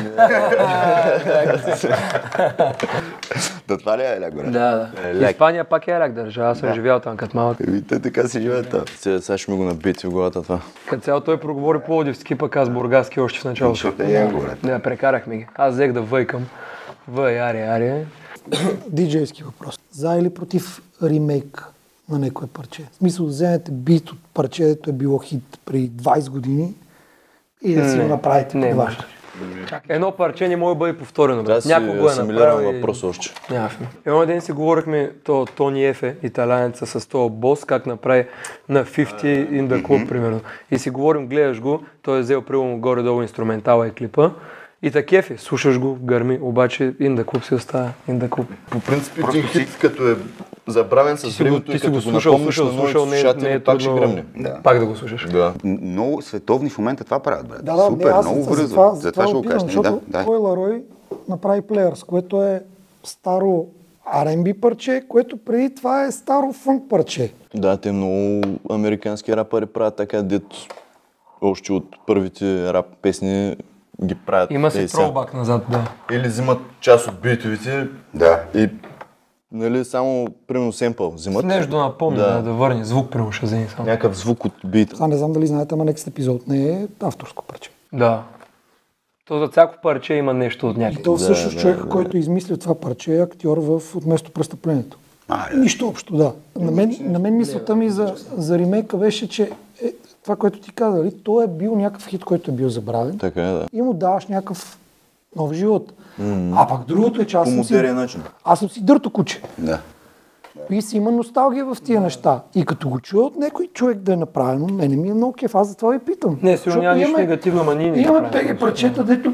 Да, това ли е Еляк, брат? Да, да. Испания пак е Айляк държава. Аз съм живял там като малък. Еми, те така си живеят там. Сега сега ще ми го набити в главата това. Като цяло той проговори пловдивски, пък аз бургаски още в началото. Защото е яко, брат. Да, прекарахме ги. Аз взех да въйкам. Въй, аре, аре. Диджейски въпрос. За или против ремейк на някое парче? В смисъл да вземете бит от парче, дето е било хит преди двайсет години и да си го направите Не, под може. вашето. Едно парче не може да бъде повторено. Трябва да брат. си Някой го е асимилирам направил. и- въпрос още. Няма. Едно ден си говорихме, то Тони Ефе, италианеца с този бос, как направи на петдесет in the Club, примерно. И си говорим, гледаш го, той е взел примерно горе-долу инструментала и клипа. И та кефи, слушаш го, гърми, обаче In The Club си остава, In The Club. По принцип един хит, като е забравен с времето и като го напомниш на новите слушатели, пак ще гръмне. Да. Пак да го слушаш. Да. Много световни в момента това правят, брат. Да, да, Супер, не, аз много за, бързо. за това, За това ще го кажеш. защото Да, да. Кой Ларой направи Players, което е старо Ар Ен Би парче, което преди това е старо фънк парче. Да, те много американски рапъри правят така, дето още от първите рап песни ги правят. Има си те и сега. тролбак назад, да. Или взимат част от битовите Да. и нали, само примерно семпъл взимат. Нещо да напомня, Да. да, да върне звук, примерно ще вземе само. Някакъв звук от бита. Това не знам дали знаете, ама next епизод не е авторско парче. Да. То за всяко парче има нещо от И някъде. то Да, всъщност да, човека, да. който е измислил това парче, е актьор в От место престъплението. А, да. Нищо общо, да. На мен, на мен мисълта ми за, за ремейка беше, че е, това, което ти каза, нали, то е бил някакъв хит, който е бил забравен Така е, да. и му даваш някакъв нов живот. А пак другото е, че аз По съм си, модерен начин. аз съм си дърто куче. Да. И си има носталгия в тия неща. И като го чуя от някой човек да е направено, мене ми е много кеф. Аз затова ви питам. Не, сигурно няма нищо негативно, ама ние не Имаме направим пеги нищо. парчета, дето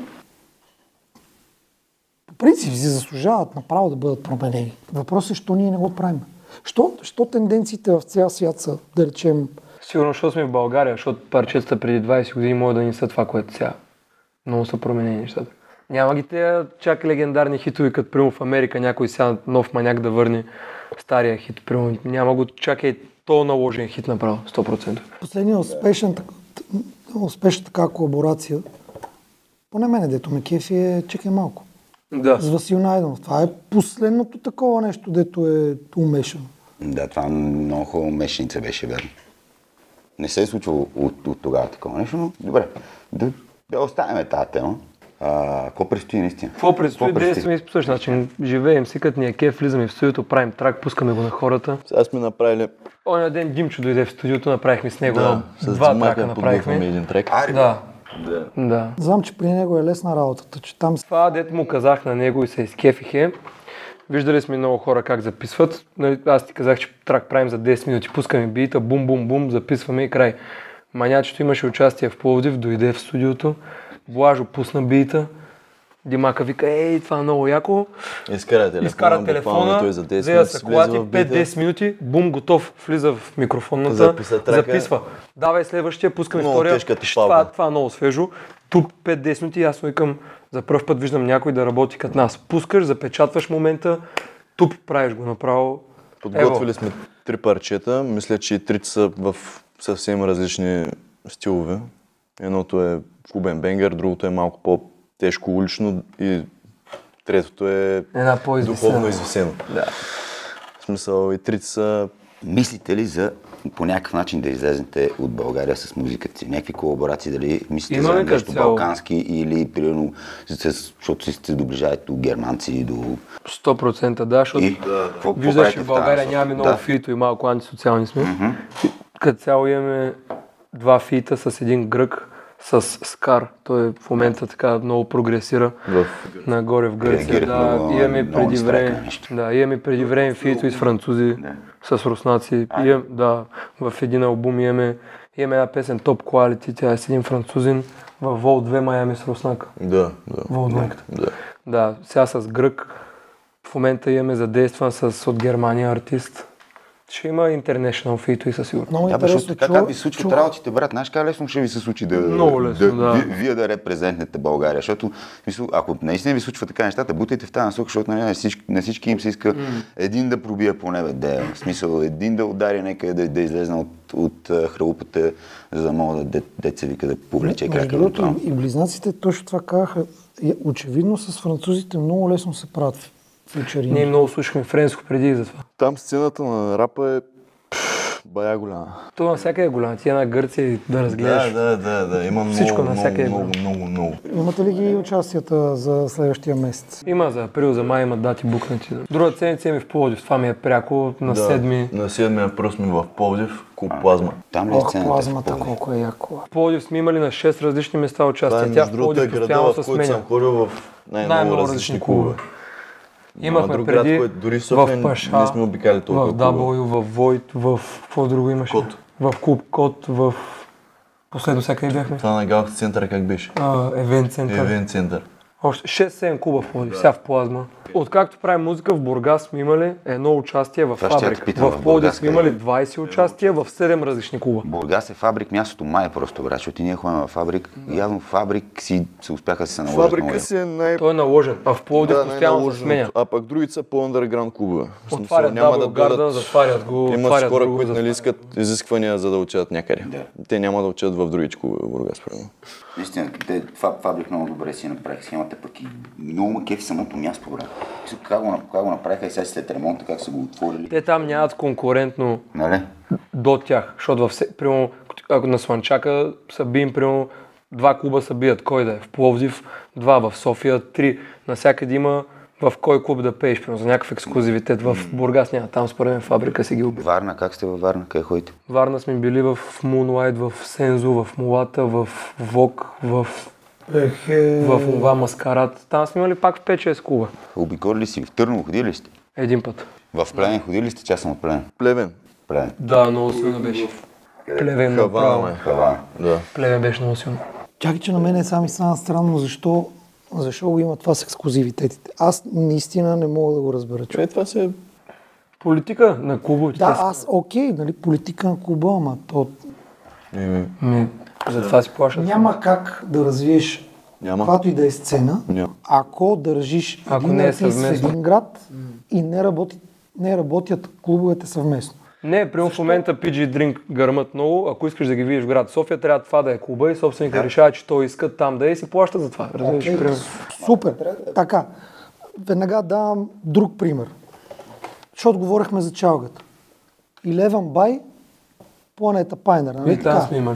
по принцип си заслужават направо да бъдат променени. Въпросът е, що ние не го правим. Що, що тенденциите в цял свят са, да речем, Сигурно, защото сме в България, защото парчетата преди двайсет години могат да ни са това, което сега. Много са променени нещата. Няма ги тези чак легендарни хитови, като примерно в Америка някой сега нов маняк да върне стария хит. Примерно, няма го чак е то наложен хит направо, сто процента. последния успешен, так- успешна така колаборация, поне мене, дето ме кефи е Чекай малко. Да. С Васил Найденов. Това е последното такова нещо, дето е умешано. Да, това много хубава мешеница беше, верно. Не се е случвало от, от тогава такова нещо, но добре. Да, да оставим тази тема. А, какво предстои наистина? Какво предстои? Действаме по същия начин. Живеем си, като ни е кеф, влизаме в студиото, правим трак, пускаме го на хората. Сега сме направили Оня ден Димчо дойде в студиото, направихме с него да, с два Димака трака подготвяме направихме. един трек. Ари, Да. Да. Да. Знам, че при него е лесна работата, че там Това, дето му казах на него и се изкефихе, виждали сме много хора как записват. Нали, аз ти казах, че трак правим за десет минути, пускаме бита, бум-бум-бум, записваме и край. Манячето имаше участие в Пловдив, дойде в студиото, Блажо пусна бита, Димака вика, ей, това е много яко. Изкара телефона, Изкара телефона, той за десет взе да минути се си влезе колати, в бита. пет-десет минути, бум, готов, влиза в микрофонната, Записа трака. записва. Давай следващия, пускаме Много втория. тежката Ще, палка. това, това е много свежо. Тук пет-десет минути, аз му викам, за първ път виждам някой да работи като нас. Пускаш, запечатваш момента, туп, правиш го направо. Подготвили сме три парчета. Мисля, че и трите са в съвсем различни стилове. Едното е клубен бенгър, другото е малко по-тежко улично и третото е Една по-извисена. духовно извисено. Да. В смисъл и трите са... мислите ли за по някакъв начин да излезете от България с музиката си? Някакви колаборации, дали мислите Имаме за като нещо цяло. балкански или примерно, с- защото си се доближавате до германци, до... сто процента да, защото И? Какво- какво виждаш, правите че в в тази България насока? нямаме много Да. фито и малко антисоциални сме. Като цяло имаме два фита с един грък, с Скар. Той в момента така много прогресира В... нагоре в Гърция. Реагират Да, много- имаме много преди страйка време, нали? да, имаме преди време фито и с французи, с руснаци. Имам, да, в един албум имаме, имаме една песен Top Quality, тя е с един французин, в Вол две Майами с руснака. Да, да. Вол двойката. Да. Да, сега с грък. В момента имаме задействан с от Германия артист. Ще има international фито и със сигурност. много Да, бе, защото интересно така чува- как ви случват чува- работите, брат, знаеш как лесно ще ви се случи да, Много лесно, да. ви- вие да репрезентнете България, защото мисъл, ако наистина ви случва така нещата, бутайте в тази насока, защото нали, на, всички, на всички им се иска mm. един да пробие по небе, да, в смисъл един да удари някъде, да, да излезне от, от а, хралупата, за да мога да де- деца вика да повлече Между крака. другото, направо. и, и близнаците точно това казаха. И очевидно с французите много лесно се правят фичеринги. Ние много слушахме френско преди и затова. Там сцената на рапа е пф, бая голяма. Това навсякъде е голямо. Ти е на Гърция и да разгледаш. Да, да, да, да. Има Всичко много, навсякъде е много, много, много, много. Имате ли ги участията за следващия месец? Има за април, за май има дати букнати. Друга седмица имаме в Пловдив. Това ми е пряко на седми. На седми април сме в Пловдив, клуб Плазма. Там ли е Ох, сцената? плазмата, колко е яко. В Пловдив сме имали на шест различни места Това е, участие. Тя между в другото, е Пловдив града, постоянно в се който сменя. съм ходил в най-много Най-много различни различни клубове. клубове. Имахме друг преди град, който дори в София в Паша, не сме обикали толкова в клубове. W, в Войт, в какво друго имаше? Код. В клуб Код, в последно всякъде бяхме. Това на Галакси центъра как беше? А, Евент център. Евент център. Още шест-седем клуба в Пловдив, вся в плазма. Откакто правим музика в Бургас сме имали едно участие в Това ще Фабрик. те питам, В в Пловдив Бургас сме къде? имали двайсет участия в седем различни клуба. Бургас е Фабрик мястото май просто, брат, защото и ние ходим в Фабрик. Явно Фабрик си се успяха да се наложат много. Фабрика си е най... Той е наложен, а в Пловдив Да, постоянно се сменя. най-наложеното. А пък другите са по-underground клубове. В смисъл, Отварят няма да Double Garden, дойдат... затварят го, Има отварят хора, друго, които нали затварят. искат изисквания за да отидат някъде. Да. Те няма да отидат в другите клубове в Бургас, примерно. Наистина, те Фаб- Фабрик много добре си направих схемата, пък и много ма кефи самото място, брат. Мисля, Как го, как го направиха и сега след ремонта, как са го отворили. Те там нямат конкурентно Нали? до тях, защото в, все- примерно, ако на Слънчака са бием, примерно, два клуба са бият, кой да е, в Пловдив, два в София, три, навсякъде има в кой клуб да пееш, примерно, за някакъв ексклюзивитет. В Бургас няма, там според мен Фабрика си ги уби. Варна, как сте във Варна? Къде ходите? Варна сме били в Moonlight, в Сензо, в Мулата, в Вок, в, Ехе... в това Маскарад. Там сме имали пак в пет-шест клуба. Обиколили си в Търново, ходили ли сте? Един път. В Плевен ходили ли сте? Че аз съм от Плевен. Плевен. Плевен. Да, много силно беше. Плевен Хавана, направо. ме. Хавана. Да. Плевен беше много силно. Чакай, че на мен е сами стана странно, защо, защо го има това с ексклюзивитетите. Аз наистина не мога да го разбера. човек. Е, това се... Политика на клубовете. Да, Те са- аз окей, нали, политика на клуба, ама то Еми, Ми, затова си плашат. няма как да развиеш Няма. каквато и да е сцена, Няма. ако държиш Ако един не е артист в съвместно. един град и не, работи, не работят клубовете съвместно. Не, примерно в момента пи джи Drink гърмат много. Ако искаш да ги видиш в град София, трябва това да е клуба и собственика да. решава, че той иска там да е и си плаща за това. Разбираш, Окей, примерно. Супер. Така, веднага давам друг пример. Защото говорихме за чалгата. Илевън бай, планета Пайнер. Нали? И там така? сме имали.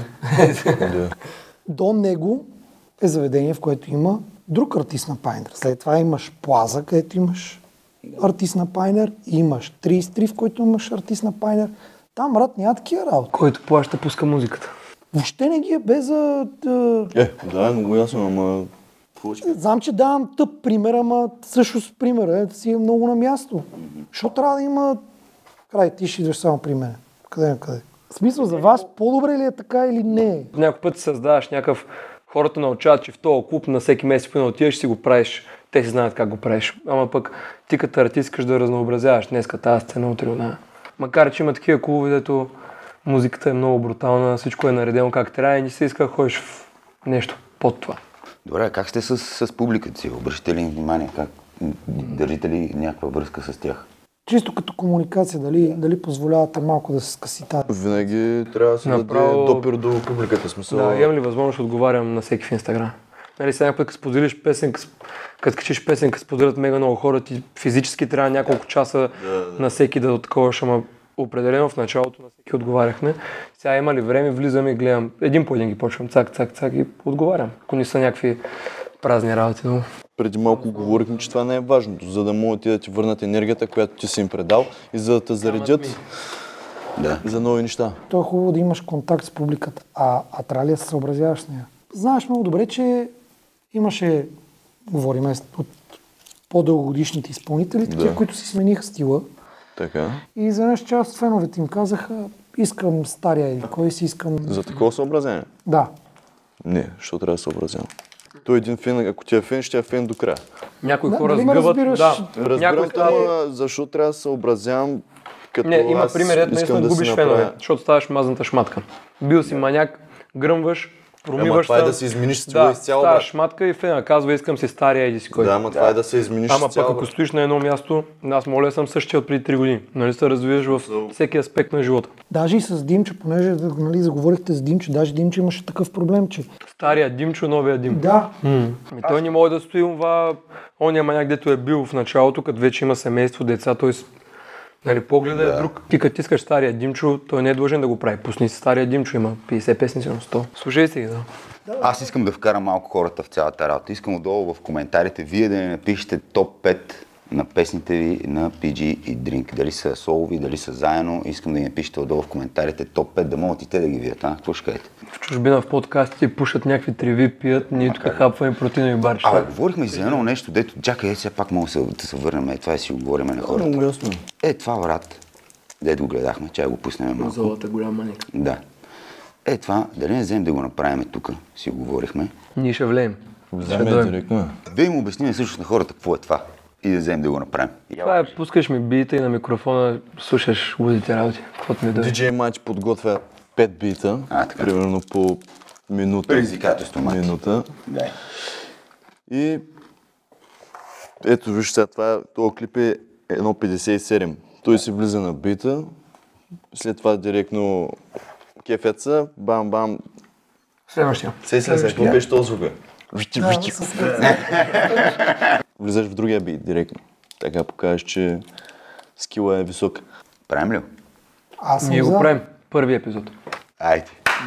До него е заведение, в което има друг артист на Пайнер. След това имаш Плаза, където имаш артист на Пайнер. Имаш трийсет и три, в който имаш артист на Пайнер. Там, брат, няма такива работи. Който плаща, пуска музиката. Въобще не ги е без за... Да... Е, да, много ясно, ама... Знам, че давам тъп пример, ама също с примера е, си е много на място. Защо трябва да има... Край, ти ще идваш само при мен. Къде на къде? В смисъл, за вас по-добре ли е така или не? Някой път създаваш някакъв... Хората научават, че в този клуб на всеки месец поне отиваш и си го правиш. Те си знаят как го правиш. Ама пък ти като артист искаш да разнообразяваш. Днеска тази сцена, утре она. Макар, че има такива клубове, дето музиката е много брутална, всичко е наредено как трябва и не се иска да ходиш в нещо под това. Добре, как сте с, с публиката си? Обръщате ли им внимание? Как държите ли някаква връзка с тях? Чисто като комуникация, дали, дали позволявате малко да се скъси тази? Винаги трябва да се Направо- даде допир до публиката. Смисъл... Да, имам ли възможност да отговарям на всеки в Инстаграм? Нали, сега някой път, като споделиш песенка, като качиш песенка, споделят мега много хора, ти физически трябва няколко часа на всеки да отковаш, ама определено в началото на всеки отговаряхме. Сега има ли време, влизам и гледам, един по един ги почвам, цак, цак, цак и отговарям, ако не са някакви празни работи. Но... Преди малко говорихме, че това не е важното, за да могат ти да ти върнат енергията, която ти си им предал и за да те заредят Да. за нови неща. То е хубаво да имаш контакт с публиката, а, а трябва ли да се съобразяваш с нея? Знаеш много добре, че имаше, говорим от по-дългогодишните изпълнители, такива, Да. които си смениха стила. Така. И изведнъж част от феновете им казаха, искам стария или кой си искам... За такова съобразение? Да. Не, защото трябва да съобразявам. Той един фен, ако ти е фен, ще е фен до края. Някои Да, хора дали ме сгъват, разбираш? да. Разбирам Някои те, ама защо трябва да се съобразявам, като Не, има аз пример, ето искам наистина да си губиш направя. фенове, защото ставаш мазната шматка. Бил си маняк, гръмваш, промиваш това е се. да си измениш стила да, изцяло, ставаш брат. шматка и фена казва, искам си стария, еди си кой. Да, ама това е да се измениш Ама пък цяло. ако стоиш на едно място, аз моля съм същия от преди три години. Нали се развиваш в всеки аспект на живота. Даже и с Димчо, понеже нали, заговорихте с Димчо, даже Димчо имаше такъв проблем, че... Стария Димчо, новия Дим. Да, М. Ами той не може да стои това, ония маняк, дето е бил в началото, като вече има семейство, деца, той с- нали, погледа е друг. Ти като искаш стария Димчо, той не е длъжен да го прави. Пусни си стария Димчо, има петдесет песни, сигурно сто. Слушай си ги, да. Аз искам да вкарам малко хората в цялата работа. Искам отдолу в коментарите вие да ни напишете топ пет на песните ви на пи джи и Drink. Дали са солови, дали са заедно. Искам да ни напишете отдолу в коментарите топ пет, да могат и те да ги видят. А, какво ще кажете? В чужбина в подкастите пушат някакви треви, пият, ние тук хапваме протеинови барчета. Абе, говорихме и за едно нещо, дето, чакай, е, сега пак мога да се, да се върнем, е, това и си го говорим на хората. Много ясно. Е, това брат, дето го гледахме, чай го пуснем малко. Золата голяма нека. Да. Е, това, дали не вземем да го направим тук, си го говорихме. Ние ще влеем. Вземе директно. Да им обясним също на хората какво е това и да вземем да го направим. Това е, пускаш ми бита и на микрофона слушаш лудите работи. Каквото ми дойде. ди джей Мач подготвя пет бита, А, така. примерно по минута. Предизвикателство, Мати. Минута. Да. И ето виж сега, това, този клип е едно петдесет и седем. Той си влиза на бита, след това директно кефеца, бам-бам. Следващия. Сей след сега, какво беше този звука? Вичи, Да, вичи. с- Влизаш в другия бит директно. Така покажеш, че скила е висок. Правим ли? Аз съм Ние го за. правим. Първи епизод. Айде.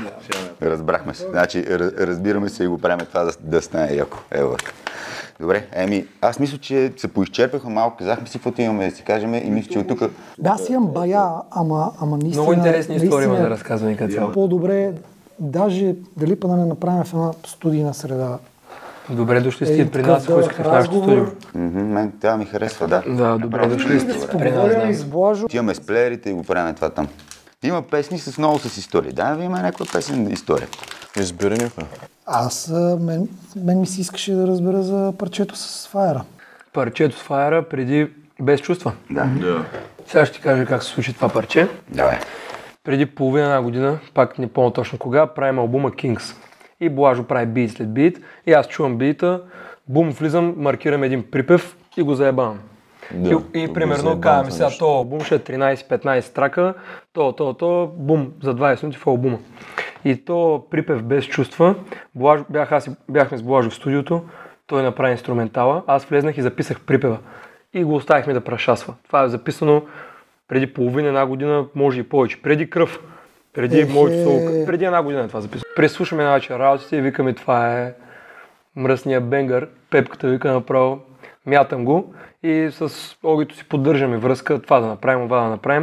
Разбрахме се. Значи, раз- разбираме се и го правим това да, да стане яко. Ева. Добре, еми, аз мисля, че се поизчерпахме малко, казахме си каквото имаме да си кажем и мисля, че от тук... Да, аз имам бая, ама, ама наистина... Много интересни истории има наистина да разказваме като цяло. По-добре, даже дали па да не направим в една студийна среда. Добре дошли сте Е, при такъв нас, ако дълъг искате в нашото студио. разговор. Мгм, мен това ми харесва, да. Да, добре дошли сте при нас. Поговорим и Да. с Блажо. Отиваме с плеерите и го правим това там. Има песни с много с истории. Да, ви има някаква песен история. Избери някаква. Аз, а, мен, мен ми се искаше да разбера за парчето с Файера. Парчето с Файера преди Без чувства. Да. Да. Сега ще ти кажа как се случи това парче. Давай. Преди половина една година, пак не помня точно кога, правим албума Kings. И Блажо прави бит след бит. И аз чувам бита, бум, влизам, маркирам един припев и го заебавам. Да, и, го и примерно заебавам казваме това сега, нещо. то албум ще е тринайсет-петнайсет трака, то, то, то, бум, за двайсет минути в албума. И то припев Без чувства, Блажо, бях, аз, и- бяхме с Блажо в студиото, той направи инструментала, аз влезнах и записах припева. И го оставихме да прашасва. Това е записано преди половина една година, може и повече. Преди кръв, преди Ехе. моето солка, преди една година е това записано. Преслушаме една вечер работите и викаме, това е мръсния бенгър. Пепката вика направо, мятам го и с Огито си поддържаме връзка, това да направим, това да направим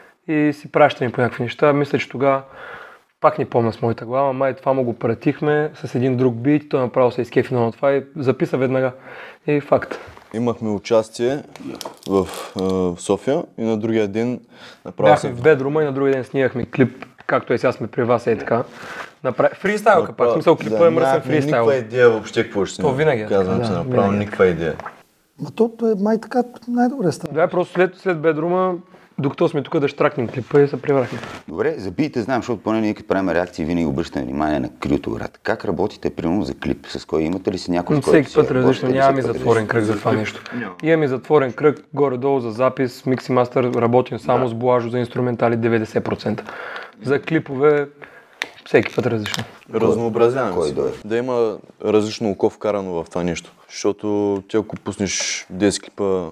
и си пращаме по някакви неща. Мисля, че тогава пак не помня с моята глава, май това му го пратихме с един друг бит, той направо се изкефи на това и записа веднага. И факт. Имахме участие в, а, в София и на другия ден направо Бяхме в бедрума и на другия ден снимахме клип, както е сега сме при вас, е така. Направи... Фристайлка пак, в смисъл клипа е мръсен фристайл. Никаква идея въобще какво ще То винаги е казвам, така, че да, направо винаги е никаква идея. Ма то е май така най-добре става. Да, просто след, след бедрума, докато сме тук да штракнем клипа и се прибрахме. Добре, за биите знаем, защото поне ние като правим реакции, винаги обръщаме внимание на крито, брат. Как работите, примерно, за клип? С кой имате ли си някой, с който Всеки си път работите различно, или нямаме всеки път затворен различно? кръг за това нещо. Имаме затворен кръг горе-долу за запис, микс и мастър, работим само с Блажо за инструментали деветдесет процента. За клипове всеки път различно. Разнообразяваме Кой се. дойде? Да има различно око вкарано в това нещо. Защото ти ако пуснеш десет клипа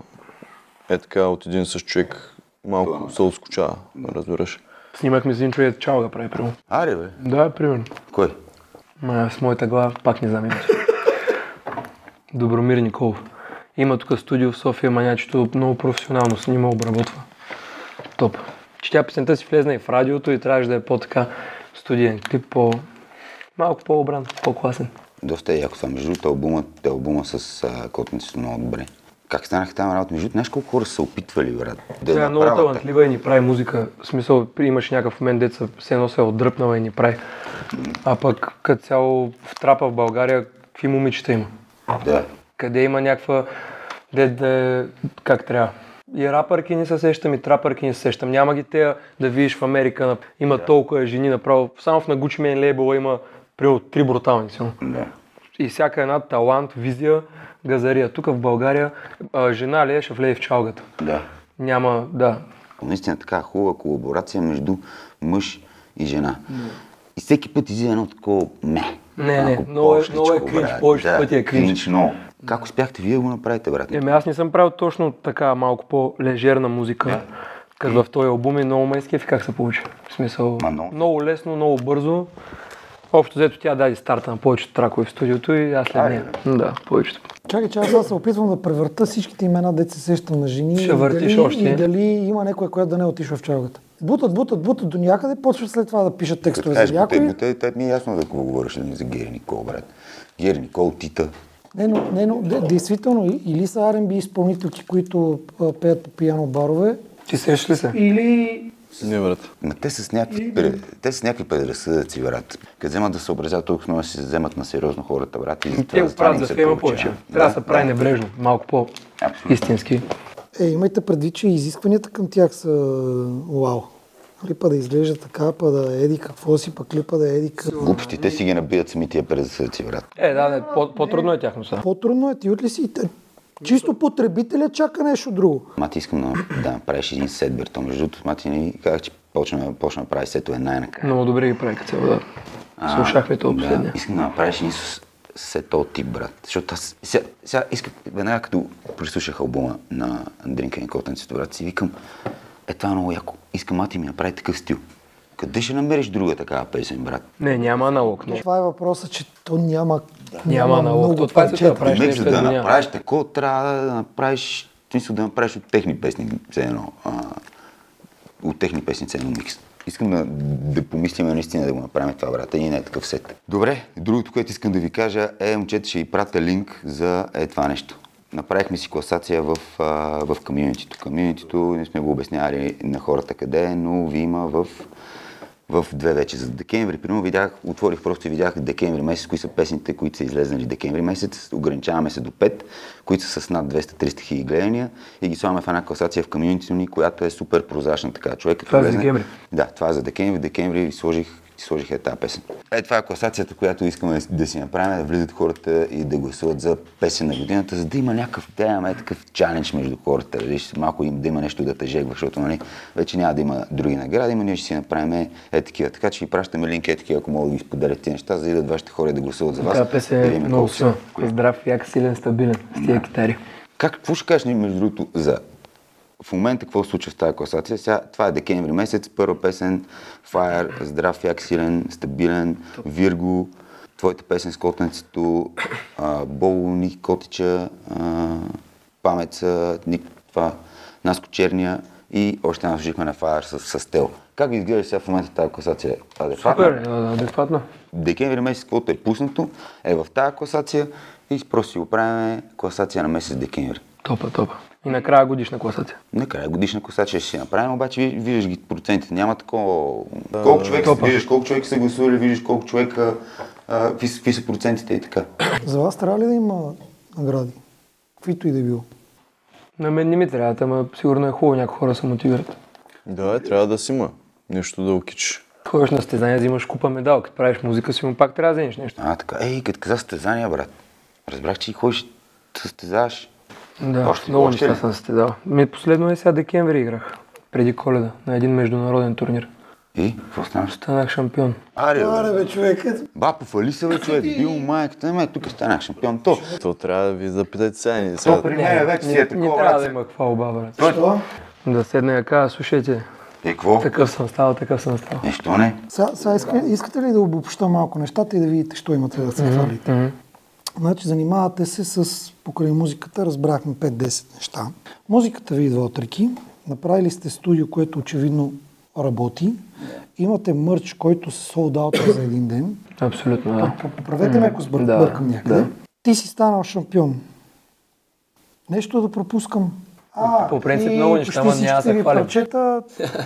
е така от един същ човек, малко се отскочава, разбираш. Снимахме с един човек, чао да прави, примерно. Аре, бе. Да, примерно. Кой? Ма, с моята глава пак не знам името. Добромир Николов. Има тук студио в София, манячето много професионално снима, обработва. Топ. Че тя песента си влезна и в радиото и трябваше да е по-така студиен клип, по... малко по-обран, по-класен. Доста е яко това. Между другото, албума, те албума с а, котници са много добре. Как станаха там работа? Между другото, знаеш колко хора са опитвали, брат? Да Тя е много направят талантлива и ни прави музика. В смисъл, имаш някакъв момент, деца все едно се е отдръпнала и ни прави. А пък като цяло в трапа в България, какви момичета има? Да. Къде има някаква... Де, де, как трябва? И рапърки не се сещам, и трапърки не се сещам. Няма ги тея да видиш в Америка. на- Има толкова жени направо. Само в на Gucci Mane лейбъла има примерно три брутални силно. Да. И всяка една талант, визия, газария. Тук в България а, жена ли е, ще влее в чалгата. Да. Няма, да. Наистина така хубава колаборация между мъж и жена. И всеки път излиза едно такова ме. Не, не, Малко много е- пошличко, много е кринж, брат. повечето Да, пъти е кринж. много. Как успяхте вие да го направите, брат? Еми аз не съм правил точно така малко по-лежерна музика. Като в този албум и много ме изкефи как се получи. В смисъл, Ма, много. много лесно, много бързо. Общо взето тя даде старта на повечето тракове в студиото и аз след нея. Да, повечето. Чакай, че аз сега се опитвам да превърта всичките имена, дето се сещам на жени. Ще и въртиш дали, още. И дали има някоя, която да не е отишла в чалгата. Бутат, бутат, бутат до някъде, почват след това да пишат текстове Кажеш, за някой. бутай, бутай, те ми е ясно да какво говориш нали, за Гери Никол, брат. Гери Никол, Тита. Не, но, не, но де- действително, и- или са Ар енд Би изпълнителки, които а, пеят по пияно барове, Ти сещаш ли се? или Не, брат. Ма те са с някакви, пре- те са с някакви предразсъдъци, брат. Като вземат да съобразяват толкова много, си вземат на сериозно хората, брат. И Те го правят за фема повече. Трябва да се прави небрежно, малко по-истински. Е, имайте предвид, че изискванията към тях са вау. Нали, па да изглежда така, па да еди какво си, пък ли па да еди какво. Глупости, те си ги набият сами тия предразсъдъци, брат. Е, да, не, по- по-трудно е тяхно сега. По-трудно е, ти от ли си? Те- Чисто потребителя чака нещо друго. Мати, искам да, да направиш един сет, бер. То между другото, Мати ни казах, че почна, почна да прави сетове най-накрая. Много добре ги прави като цяло, да. Слушахме това последния. Да, искам да направиш един с- сет от тип, брат. Защото аз сега, сега исках, веднага като прислушах албума на Дринка и Котенцето, брат, си викам, е това е много яко. Искам Мати ми направи такъв стил. Къде ще намериш друга такава песен, брат? Не, няма аналог. Не. Това е въпросът, че то няма, Няма аналог. То това е да правиш Между нещо, да да няма. направиш такова, трябва да направиш, в смисъл да направиш от техни песни, все едно, а, от техни песни, все едно микс. Искам да, да помислим наистина да го направим това, брата, и не е такъв сет. Добре, другото, което искам да ви кажа е, момчета, ще ви пратя линк за е това нещо. Направихме си класация в, а, в комьюнитито. Комьюнитито не сме го обяснявали на хората къде е, но ви има в в две вече за декември. Примерно видях, отворих просто и видях декември месец, кои са песните, които са излезнали декември месец. Ограничаваме се до пет, които са с над двеста-триста хиляди гледания и ги слагаме в една класация в комьюнитито ни, която е супер прозрачна така. Човек, като Това е за влезне- декември? Да, това е за декември. В декември сложих сложих е тази песен. Е, това е класацията, която искаме да си направим, да влизат хората и да гласуват за песен на годината, за да има някакъв, да имаме такъв чалендж между хората, виж, малко им да има нещо да те жегва, защото нали, вече няма да има други награди, но ние ще си направим е такива. Така че ви пращаме линк е такива, ако могат да ги споделят тези неща, за да идат вашите хора да гласуват за вас. Тази песен да е видим много колко са. силна. Здрав, як, силен, стабилен с тия китари. Как, какво ще кажеш, между другото, за в момента какво се случва в тази класация? Сега, това е декември месец, първа песен, Fire, здрав, як, силен, стабилен, Вирго, твоята песен с Котенцето, Боло, Ники Котича, а, Памеца, Ник, това, Наско Черния и още една служихме на Fire с, с Тел. Как ви изглежда сега в момента тази класация? Адекватно? Супер, адекватно. Декември месец, каквото е пуснато, е в тази класация и просто си го правим класация на месец декември. Топа, топа. И накрая годишна класация. Накрая годишна класация ще си направим, обаче ви- виждаш ги процентите. Няма такова. Колко човека са, виждаш колко човека са гласували, виждаш колко човека, а, какви, са- какви са процентите и така. За вас трябва ли да има награди? Каквито и да е било. На мен не ми трябва, ама сигурно е хубаво някои хора се мотивират. Да, трябва да си има. Нещо да окичиш. Ходиш на състезание, взимаш купа медал, като правиш музика си, му пак трябва да вземеш нещо. А, така. Ей, като каза състезания, брат. Разбрах, че и ходиш да състезаваш. Да, Още- много още неща ли? съм състезал. Ми последно е сега декември играх. Преди Коледа, на един международен турнир. И, какво станаш? Станах шампион. Аре, бе. бе, човек. Ба, пофали се, бе, човек. Бил майката, ме, тук станах шампион. То, То трябва да ви запитате сега. Ние сега. то при мен вече си Не, е не такова, трябва да брат. има хвалба, брат. Защо? Да седна и да кажа, слушайте, И какво? такъв съм стал, такъв съм стал. Нещо не. Сега, сега иска, искате ли да обобща малко нещата и да видите, що имате да се хвалите? Мгм. Значи, занимавате се с покрай музиката, разбрахме пет-десет неща. Музиката ви идва от реки, направили сте студио, което очевидно работи, имате мърч, който се sold out за един ден. Абсолютно, да. Поправете ме, ако сбър- Да, бъркам някъде. да. Ти си станал шампион. Нещо да пропускам. А, По принцип и много неща, почти ама няма да всичките се ви хвалим. парчета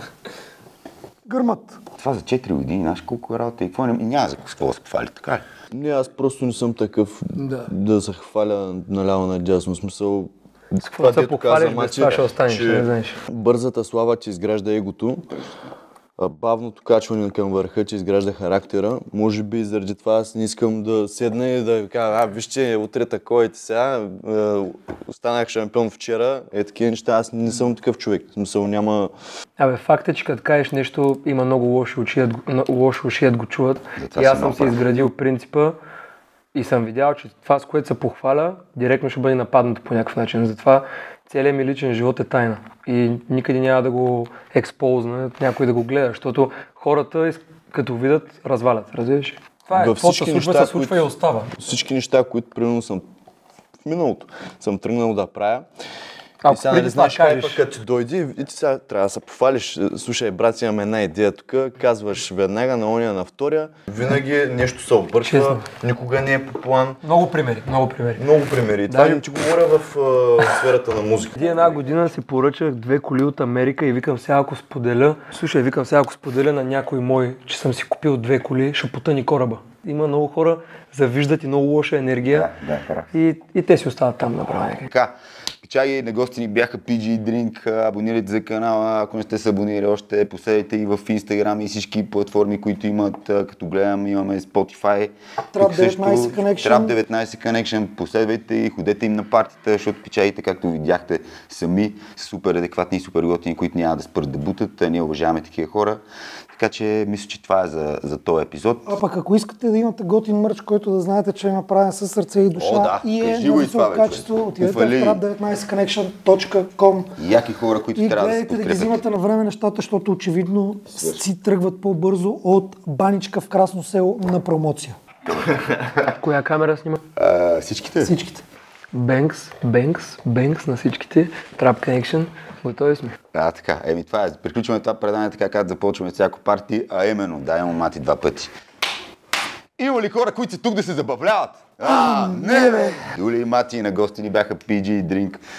гърмат. Това за четири години, знаеш колко е работа и какво не, няма за какво да се пофали, така ли? Не, аз просто не съм такъв Да. да се хваля наляво надясно. В смисъл, какво се дето похвалиш, каза без Мати, това ще останеш, че не знаеш. Бързата слава, че изгражда егото, а бавното качване към върха, че изгражда характера. Може би заради това аз не искам да седна и да ви кажа, а вижте, утре такойте сега, е, останах шампион вчера, е такива неща, аз не съм такъв човек. В смисъл няма... Абе, факт е, че като кажеш нещо, има много лоши уши, ят го- на- лоши уши ят го чуват. Затова И аз си съм много си прав. изградил принципа и съм видял, че това, с което се похваля, директно ще бъде нападнато по някакъв начин. Затова целият ми личен живот е тайна. И никъде няма да го експозна, някой да го гледа, защото хората, иск- като видят, развалят. Разбираш? Това е, Във каквото се всички случва, неща, се случва които- и остава. Всички неща, които примерно съм в миналото съм тръгнал да правя Ако и сега преди нали това знаеш хайпа, кажеш- като ти дойде и ти сега трябва да се пофалиш. Слушай, брат, имам една идея тук, казваш веднага на ония, на втория. Винаги нещо се обърква, Честно. никога не е по план. Много примери, много примери. Много примери. Това Даже- не ти говоря в а, сферата на музика. Преди една година си поръчах две коли от Америка и викам сега ако споделя, слушай, викам сега ако споделя на някой мой, че съм си купил две коли, ще потъни кораба. Има много хора, завиждат и много лоша енергия Да, да, прав. и, и те си остават там направо. Така, печаги на гости ни бяха пи джи Drink, абонирайте за канала, ако не сте се абонирали още, последвайте и в Instagram и всички платформи, които имат, а, като гледам, имаме Spotify. Trap Тук също деветнайсет Connection. Trap деветнайсет Connection, последвайте и ходете им на партията, защото печагите, както видяхте, сами са супер адекватни и супер готини, които няма да спрат да бутат. Ние уважаваме такива хора. Така че мисля, че това е за, за този епизод. А пък ако искате да имате готин мърч, който да знаете, че е направен със сърце и душа О, да, и е кажи на го и това, високо бе, качество, човек. отидете в Уфали. трап деветнайсет connection точка com Яки хора, които и трябва да се гледайте да ги подкрепят. взимате на време нещата, защото очевидно си тръгват по-бързо от баничка в Красно село на промоция. Коя камера снима? А, всичките? Всичките. Бенкс, Бенкс, Бенкс на всичките, Trap Connection, готови сме. А, така. Еми това е. Приключваме това предание така, както започваме всяко парти, а именно дай му мати два пъти. Има ли хора, които са тук да се забавляват? А, не бе! Юли и Мати на гости ни бяха пи джи Drink.